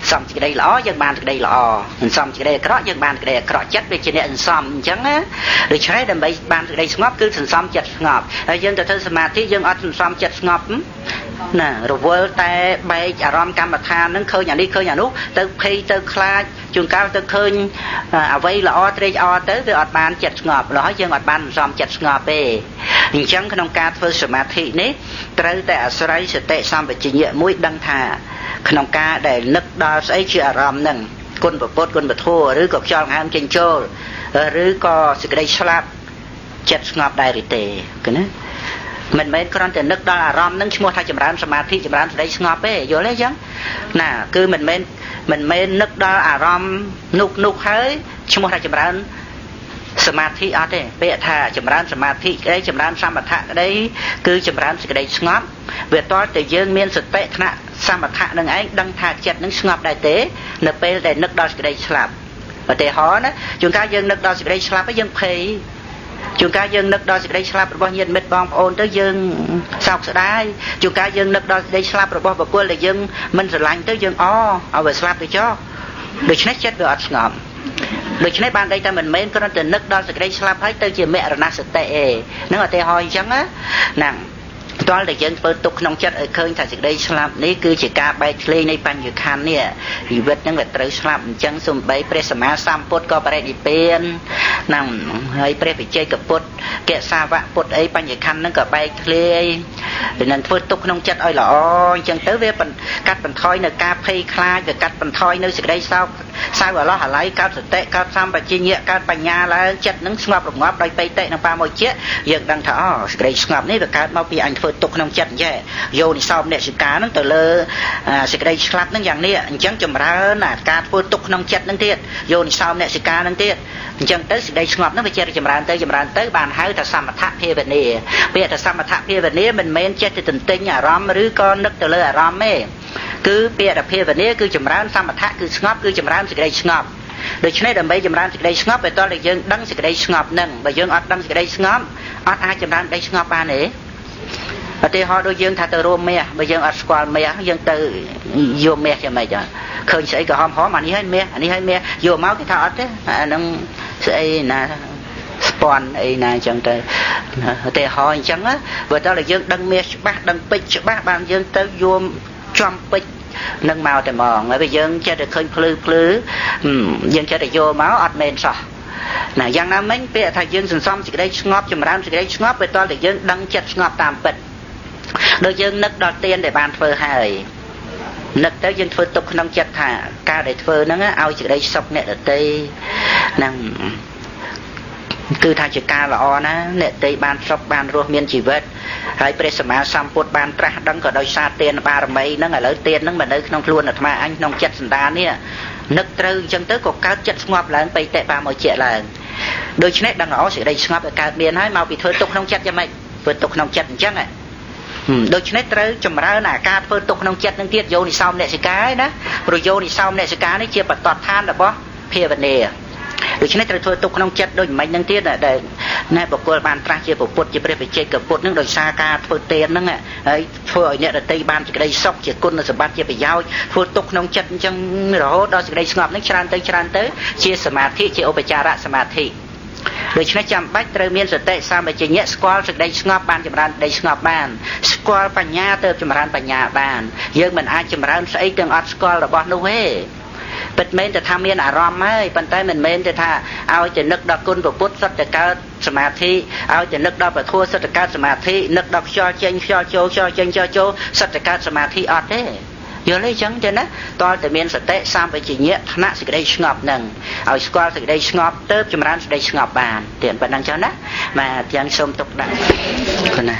សំសេចក្តីល្អយើងបានសេចក្តីល្អមិនសំសេចក្តីអាក្រក់យើងបានសេចក្តីអាក្រក់ចិត្តវាជាអ្នកអន្សំអញ្ចឹងណាដូច្នេះដើម្បីបានសេចក្តីស្ងប់គឺសន្សំចិត្តស្ងប់ហើយយើងទៅធ្វើសមាធិយើងអត់សន្សំចិត្តស្ងប់ណារវល់តែបែកអារម្មណ៍កម្មដ្ឋានហ្នឹងឃើញអានេះឃើញអានោះទៅភ័យទៅខ្លាចជួនកាលទៅឃើញអ្វីល្អត្រេកអរទៅវាអត់បានចិត្តស្ងប់ឡើយយើងអត់បានសន្សំចិត្តស្ងប់ទេអញ្ចឹងក្នុងការធ្វើសមាធិនេះត្រូវតែអាស្រ័យសតិសម្បជញ្ញៈមួយដឹងថាក្នុងការដែលនឹកដល់ស្អីជាអារម្មណ៍ហ្នឹងគុណប្រពុតគុណពធឬក៏ខ្យល់ហាមចេញចូលឬក៏សេចក្តីស្លាប់ចិត្តស្ងប់ដែរឬទេគឺណាមិនមែនគ្រាន់តែនឹកដល់អារម្មណ៍ហ្នឹងឈ្មោះថាចម្រើនសមាធិចម្រើនសេចក្តីស្ងប់ទេយល់ទេអញ្ចឹងណាគឺមិនមែនមិនមែននឹកដល់អារម្មណ៍នុកនុកហើយឈ្មោះថាចម្រើនសមាធិអត់ទេពាក្យថាចម្រើនសមាធិក្តីចម្រើនសមថៈក្តីគឺចម្រើនសេចក្តីស្ងប់វាតតែយើងមានសតិថ្នាក់សមថៈនឹងឯងដឹងថាចិត្តនឹងស្ងប់ដែរទេនៅពេលដែលនឹកដល់សេចក្តីស្លាប់ឧទាហរណ៍ណាជួនកាលយើងនឹកដល់សេចក្តីស្លាប់ហើយយើងភ័យជួនកាលយើងនឹកដល់សេចក្តីស្លាប់របស់ញាតិមិត្តបងប្អូនទៅយើងសោកស្ដាយជួនកាលយើងនឹកដល់សេចក្តីស្លាប់របស់បុគ្គលដែលយើងមិនស្រឡាញ់ទៅយើងអឲ្យវាស្លាប់ទៅចុះដូច្នេះចិត្តវាអត់ស្ងប់ដូច្នេះបានន័យថាមិនមែនគ្រាន់តែនឹកដល់សេចក្តីស្លាប់ហើយទៅជាមរណសតិទេហ្នឹងឧទាហរណ៍អញ្ចឹងណាហ្នឹងតើតែយើងធ្វើទុកក្នុងចិត្តឲ្យឃើញថាសេចក្តីស្លាប់នេះគឺជាការបែកធ្លាយនៃបញ្ញខណ្ឌនេះជីវិតហ្នឹងវាត្រូវស្លាប់អញ្ចឹងសូម្បីព្រះសម្មាសម្ពុទ្ធក៏បរិនិព្វានហ្នឹងហើយព្រះវិជ័យកពុទ្ធកសាវៈពុទ្ធអីបញ្ញខណ្ឌហ្នឹងក៏បែកធ្លាយទៅនឹងធ្វើទុកក្នុងចិត្តឲ្យល្អអញ្ចឹងទៅវាកាត់បន្ថយនៅការភ័យខ្លាចវាកាត់បន្ថយនៅសេចក្តីសោកសៅអាឡោះអាល័យកើតសតិកើតសម្បជញ្ញៈកើតបញ្ញាឡើងចិត្តហ្នឹងស្ងប់រងាប់ដោយបេតិនិងបាមកជាយើងដឹងថាអូសេចក្តីស្ងប់នេះវាកើតមកពីអញធ្វើទុកក្នុងចិត្តអញ្ចឹងយោនិសោមអ្នកសិកាហ្នឹងទៅលើសេចក្តីស្លាប់ហ្នឹងយ៉ាងនេះអញ្ចឹងចម្រើនការធ្វើទុកក្នុងចិត្តហ្នឹងទៀតយោនិសោមអ្នកសិកាហ្នឹងទៀតអញ្ចឹងទៅសេចក្តីស្ងប់ហ្នឹងវាជាចម្រើនទៅចម្រើនទៅបានហៅថាសមថភាវនាពាក្យថាសមថភាវនាមិនមែនចេះតែទន្ទិញអារម្មណ៍ឬក៏នឹកទៅលើអារម្មណ៍ទេគឺពាក្យថាភាវនាគឺចម្រើនសមថៈគឺស្ងប់គឺចម្រើនសេចក្តីស្ងប់ដូច្នេះដើម្បីចម្រើនសេចក្តីស្ងប់ឲ្យតតែយើងដឹងសេចក្តីស្ងប់ហ្នឹងបើយើងអត់ដឹងសេចក្តីស្ងប់អត់អាចចម្រើនសេចក្តីស្ងប់បានទេឧទាហរណ៍ដូចយើងថាទៅរួមមាសបើយើងអត់ស្គាល់មាសយើងទៅយកមាសយ៉ាងម៉េចឃើញស្អីក៏ហមហមអានេះហើយមាសអានេះហើយមាសយកមកគេថាអត់ទេអាហ្នឹងស្អីណាស្ពាន់អីណាអញ្ចឹងទៅឧទាហរណ៍អញ្ចឹងបើតើយើងដឹងមាសច្បាស់ដឹងពេជ្រច្បាស់បានយើងទៅយកចំពេជ្រនឹងមកតែហ្មងហើយយើងចេះតែឃើញភ្លឺភ្លឺយើងចេះតែយកមកអត់មែនសោះណាយ៉ាងណាមិញពាក្យថាយើងសន្សំសេចក្តីស្ងប់ចម្រើនសេចក្តីស្ងប់ពេលតតែយើងដឹងចិត្តស្ងប់តាមពិតដូចយើងនឹកដល់ទានដែលបានធ្វើហើយនឹកទៅយើងធ្វើទុកក្នុងចិត្តថាការដែលធ្វើហ្នឹងឲ្យសេចក្តីសុខអ្នកដទៃហ្នឹងគឺថាជាការល្អណាអ្នកដទៃបានសុខបានរស់មានជីវិតហើយព្រះសម្មាសម្ពុទ្ធបានត្រាស់ដឹងក៏ដោយសារទានបារមីហ្នឹងឥឡូវទានហ្នឹងមិននៅក្នុងខ្លួនអាត្មាអញក្នុងចិត្តសន្តាននេះនឹកត្រូវអញ្ចឹងទៅក៏កើតចិត្តស្ងប់ឡើងបៃតេបាមកជាឡើងដូច្នេះដឹងល្អសេចក្តីស្ងប់ឲ្យកើតមានហើយមកពីធ្វើទុកក្នុងចិត្តយ៉ាងម៉េចធ្វើទុកក្នុងចិត្តអញ្ចឹងដូច្នេះត្រូវចម្រើនអាការធ្វើទុកក្នុងចិត្តនឹងទៀតយោនិសោមអ្នកសិកាឯណាព្រោះយោនិសោមអ្នកសិកានេះជាបតតឋានរបស់ភាវនាដូច្នេះត្រូវធ្វើទុកក្នុងចិត្តដូចមិននឹងទៀតដែលណែបុគ្គលបានត្រាស់ជាពុទ្ធជាព្រះវិជ័យកពុទ្ធនឹងដោយសារការធ្វើទានហ្នឹងហើយធ្វើឲ្យអ្នកដទៃបានសេចក្តីសុខជាគុណសម្បត្តិជាប្រយោជន៍ធ្វើទុកក្នុងចិត្តអញ្ចឹងរហូតដល់សេចក្តីស្ងប់ហ្នឹងច្រើនទៅច្រើនទៅជាសមាធិជាឧបចារសមាធិដូច្នេះចាំបាច់ត្រូវមានសតិសម្បជញ្ញៈស្គាល់សេចក្តីស្ងប់បានចម្រើនសេចក្តីស្ងប់បានស្គាល់បញ្ញាទៅចម្រើនបញ្ញាបានយើងមិនអាចចម្រើនស្អីទាំងអត់ស្គាល់របស់នោះទេពិតមែនតែថាមានអារម្មណ៍ហើយប៉ុន្តែមិនមែនតែថាឲ្យទៅនឹកដល់គុណពុទ្ធសុទ្ធតែកើតសមាធិឲ្យទៅនឹកដល់ពធសុទ្ធតែកើតសមាធិនឹកដល់ខ្យល់ចេញខ្យល់ចូលខ្យល់ចេញខ្យល់ចូលសុទ្ធតែកើតសមាធិអត់ទេយល់ទេអញ្ចឹងទេណាតើតែមានសតិសម្បជញ្ញៈថ្នាក់សេចក្តីស្ងប់នឹងឲ្យស្គាល់សេចក្តីស្ងប់ទៅចម្រើនសេចក្តីស្ងប់បានទៀតប៉ុណ្ណឹងចឹងណាបាទទាំងសូមទុកដាក់គណា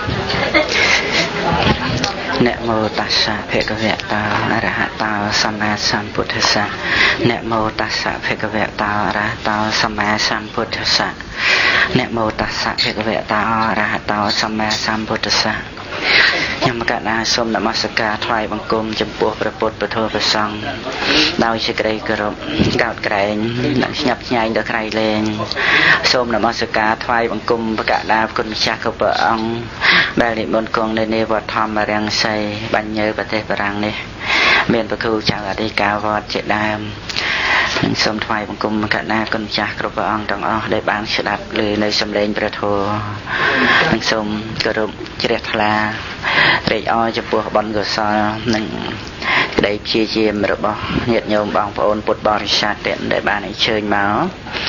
นะโมตัสสะภะคะวะโตอะระหะโตสัมมาสัมพุทธัสสะนะโมตัสสะภะคะวะโตอะระหะโตสัมมาสัมพุทธัสสะนะโมตัสสะภะคะวะโตอะระหะโตสัมมาสัมพุทธัสสะខ្ញុំកណ្ដាសូមនមស្ការថ្វាយបង្គំចំពោះព្រះពុទ្ធពធព្រះសង្ឃដោយសេចក្តីគោរពកោតក្រែងនិងស្ញប់ស្ញែងដល់ក្រៃលែងសូមនមស្ការថ្វាយបង្គំប្រកដាគុណម្ចាស់គ្រប់ព្រះអង្គដែលនិមន្តគង់នៅនៃវត្តធម្មរាំងសីបញ្ញើប្រទេសបារាំងនេះ miền bậc khu chào ở đây cao vọt chạy đam sớm thoại bằng cùng cả na con cha cướp vàng trong ó để bán sẽ đạp lười nơi sầm lên bờ thô nâng sông cờ rụng chết là để o cho buộc bắn gờ sa nâng đây chia chia mà bỏ nhiệt nhôm bằng phồn bột bò sạt tiện để bán ấy chơi máu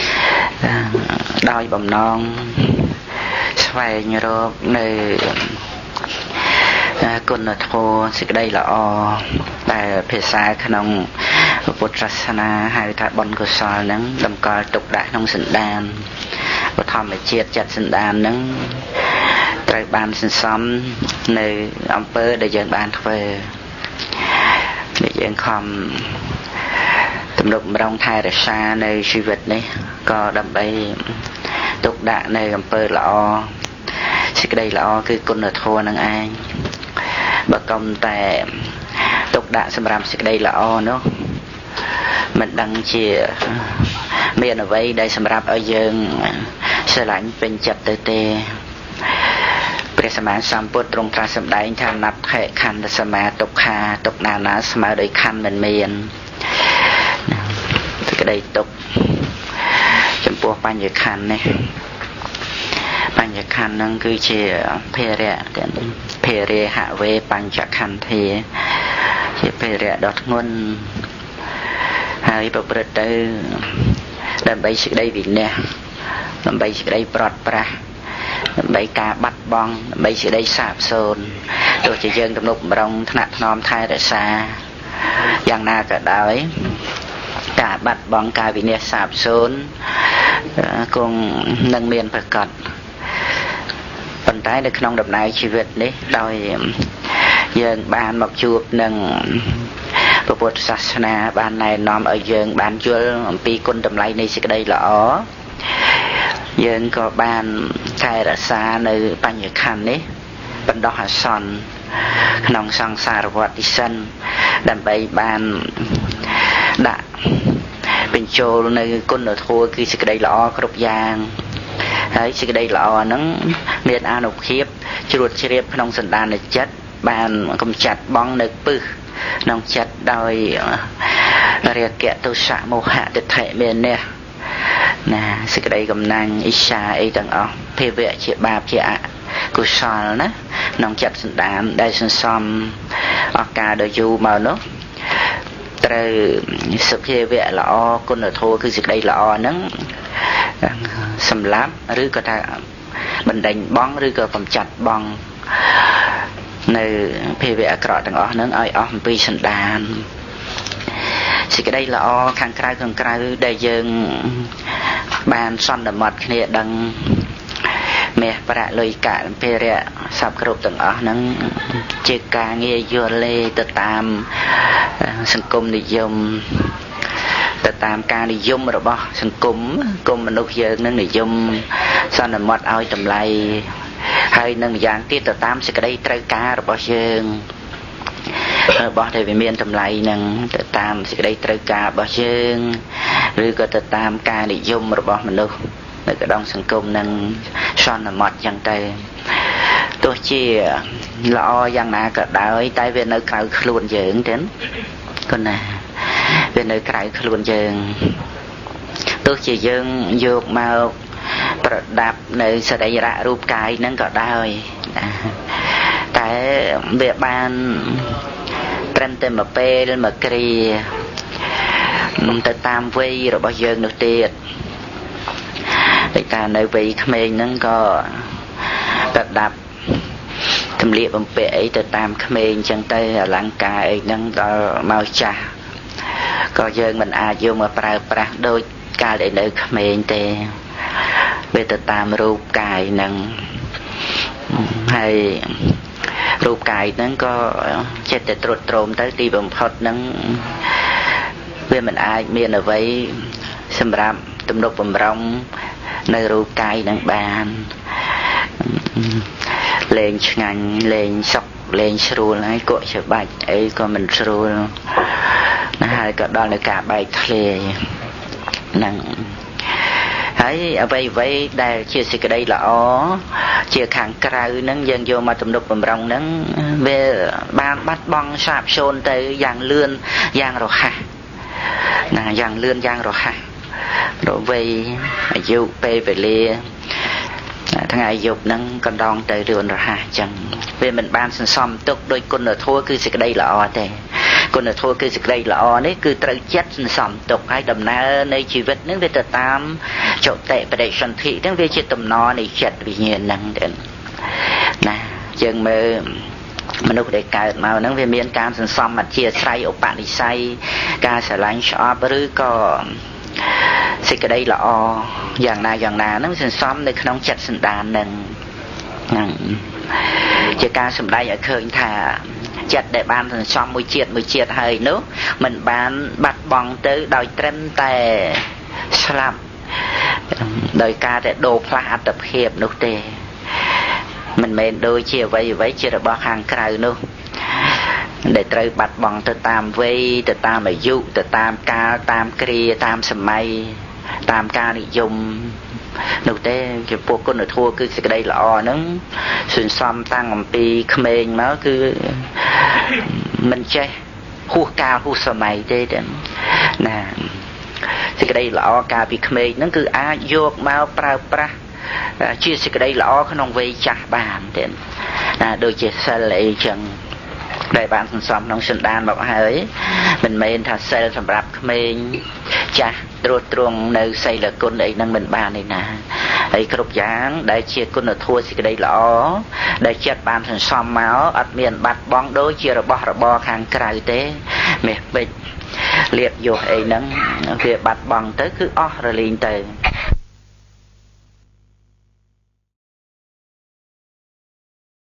đôi bầm non xoay như đó nơi con là thô sẽ đây là o tại phía xa khả năng bột rasana hai thải bón cơ sở nắng đầm cò tục đại nông sinh đàn và thầm để chiết chặt sinh đàn nắng trời ban sinh xóm nơi ông pơ để dân ban về để dân không tụm đục trong thai để xa nơi suy vật này có đầm bay tục đại nơi ông pơ là o sẽ đây là o cứ con là thô năng ai bà công tại tục đại xâm ram sẽ đây là o nữa mình đăng chia miền ở đây đây xâm ram ở dương sẽ lãnh bên chặt tới tê Presama samput trong tra sầm đại tham nạp hệ khăn sama tục hà tục nào ná sama đời khăn mình miền cái đây tục chấm pua pan nhật khăn này pan nhật khăn năng cứ chia phê rẹ phê rẹ hạ về pan nhật khăn thì chia phê rẹ đọt ngôn hai bậc bậc tới đầm bay sự đây vì nè đầm bay sự đây bọt pra bay cá bắt bong bay sự đây sạp sồn rồi chỉ dân trong lúc rong thắt nóm thay để xa giang na cả đói cả bắt bong cá vì nè sạp sồn cùng nâng miền phải cật phần trái được nông đầm này chỉ việc đấy đòi dân ban mặc chuột nâng Phật Sasana ban này nằm ở dân ban chưa pi quân đầm lay này sẽ đây là ó dân có ban khai ra xa nơi ban nhật khăn đấy ban đó hà son nòng sang xa vật đi sân đầm bay ban đã bên châu nơi quân ở thua khi sẽ đây là ó cướp giang đấy sẽ đây là ó nắng miền an ục khiếp chuột chiếp nòng sần đan này chất ban cầm chặt bong nơi pư nông chặt đôi riêng kẹt tu sạ mô hạ được thể miền nè nè sự đây cầm năng isha ấy tầng ở phê vệ chị ba chị ạ cú sòn đó nông chặt sinh đám đây sinh xóm ở cả đời du màu nó từ sự phê vệ là o con ở thua cứ sự đây là o nắng xâm láp rứ có ta bình đánh bóng rứ có cầm chặt bong nơi phê vệ cọ tầng ở nắng ơi ở pi sinh đàn thì cái đây là o khang cài khang cài đây dương bàn son đầm mật kia đằng mẹ bà lời cả phê vệ sắp cột tầng ở nắng chia ca nghe vô lê tự tam sân cung đi dùng tự tam ca đi dùng rồi bỏ sân cung cung mình lúc giờ nâng đi dùng son đầm mật ao tầm lại hay nâng dạng tiết tự tam sẽ cái đây trái cá rồi bỏ dương bỏ thì vì miền tầm lại nâng tự tam sẽ cái đây trái cá bỏ dương rồi có tự tam ca đi dùng rồi bỏ mình đâu nơi cái đông sân cung nâng son là mọt chẳng tay tôi chỉ lo rằng là cả đời tại vì nơi cài luôn dưỡng đến con này vì nơi cài luôn dưỡng tôi chỉ dương dược màu đạp nơi sẽ đầy ra rụp cài nâng cả đời tại việc ban trên tên mà pê lên mà kì tự tam vi rồi bao giờ được tiệt để ta nơi vị mình nâng có tập đạp thầm liệt bằng bể tự tam mình chân tay là lăng cài nâng có mau trà có dân mình à vô mà pra pra đôi ca để nơi mình thì bây giờ tam rụp cài nâng hay rụp cài nâng có chết để trột trộm tới đi bằng phật nâng vì mình ai miền ở vậy xâm rạp tùm đục bằng rong nơi rụp cài nâng bàn lên ngành lên sọc lên srul hay cội trở bạch ấy có mình srul nó hai có đó là cả bài thề nâng ហើយអ្វីអ្វីដែលជាសេចក្តីល្អជាខាងក្រៅហ្នឹងយើងយកមកទំនុកបំរុងហ្នឹងវាបានបាត់បង់សាបសូន្យទៅយ៉ាងលឿនយ៉ាងរហ័សណាយ៉ាងលឿនយ៉ាងរហ័សរវ័យអាយុពេលវេលាថ្ងៃយប់ហ្នឹងកណ្ដងទៅរឿនរហ័សចឹងវាមិនបានសន្សំទុកដោយគុណធម៌គឺសេចក្តីល្អទេគុណធម៌គឺសេចក្តីល្អនេះគឺត្រូវចិត្តសន្សំទុកហើយដំណើរនៃជីវិតហ្នឹងវាទៅតាមចតិបដិសន្ធិហ្នឹងវាជាដំណរនៃចិត្តវិញ្ញាណហ្នឹងទៅណាយើងមើលមនុស្សដែលកើតមកហ្នឹងវាមានការសន្សំអធិស្រ័យឧបនិស្ស័យការស្រឡាញ់ស្អប់ឬក៏សេចក្តីល្អយ៉ាងណាយ៉ាងណាហ្នឹងសន្សំនៅក្នុងចិត្តសន្តានហ្នឹងហ្នឹងជាការសម្ដែងឲ្យឃើញថាចិត្តដែលបានសន្សំមួយជាតិមួយជាតិហើយនោះมันបានបាត់បង់ទៅដោយត្រឹមតែស្លាប់ដោយការតែដូរផ្លាស់អត្តភាពនោះទេមិនមែនដូចជាអ្វីអ្វីជារបស់ខាងក្រៅនោះដែលត្រូវបាត់បង់ទៅតាមវ័យទៅតាមអាយុទៅតាមកាលតាមគ្រាតាមសម័យតាមការនិយមនោះទេចំពោះគុណធម៌គឺសេចក្តីល្អហ្នឹងសន្សំតាំងអំពីក្មេងមកគឺមិនចេះហួសកាលហួសសម័យទេណាសេចក្តីល្អកាលពីក្មេងហ្នឹងគឺអាចយកមកប្រើប្រាស់ជាសេចក្តីល្អក្នុងវ័យចាស់បានទេណាដូចជាសិលអីចឹងដែលបានសន្សំក្នុងសន្តានមកហើយមិនមែនថាសិលសម្រាប់ក្មេងចាស់ត្រួតត្រងនៅសីលគុណអីហ្នឹងមិនបានទេណាហើយគ្រប់យ៉ាងដែលជាគុណធម៌សេចក្តីល្អដែលចិត្តបានសន្សំមកអត់មានបាត់បង់ដូចជារបស់របរខាងក្រៅទេមាសពេជ្រលៀបយោអីហ្នឹងវាបាត់បង់ទៅគឺអស់រលីងទៅ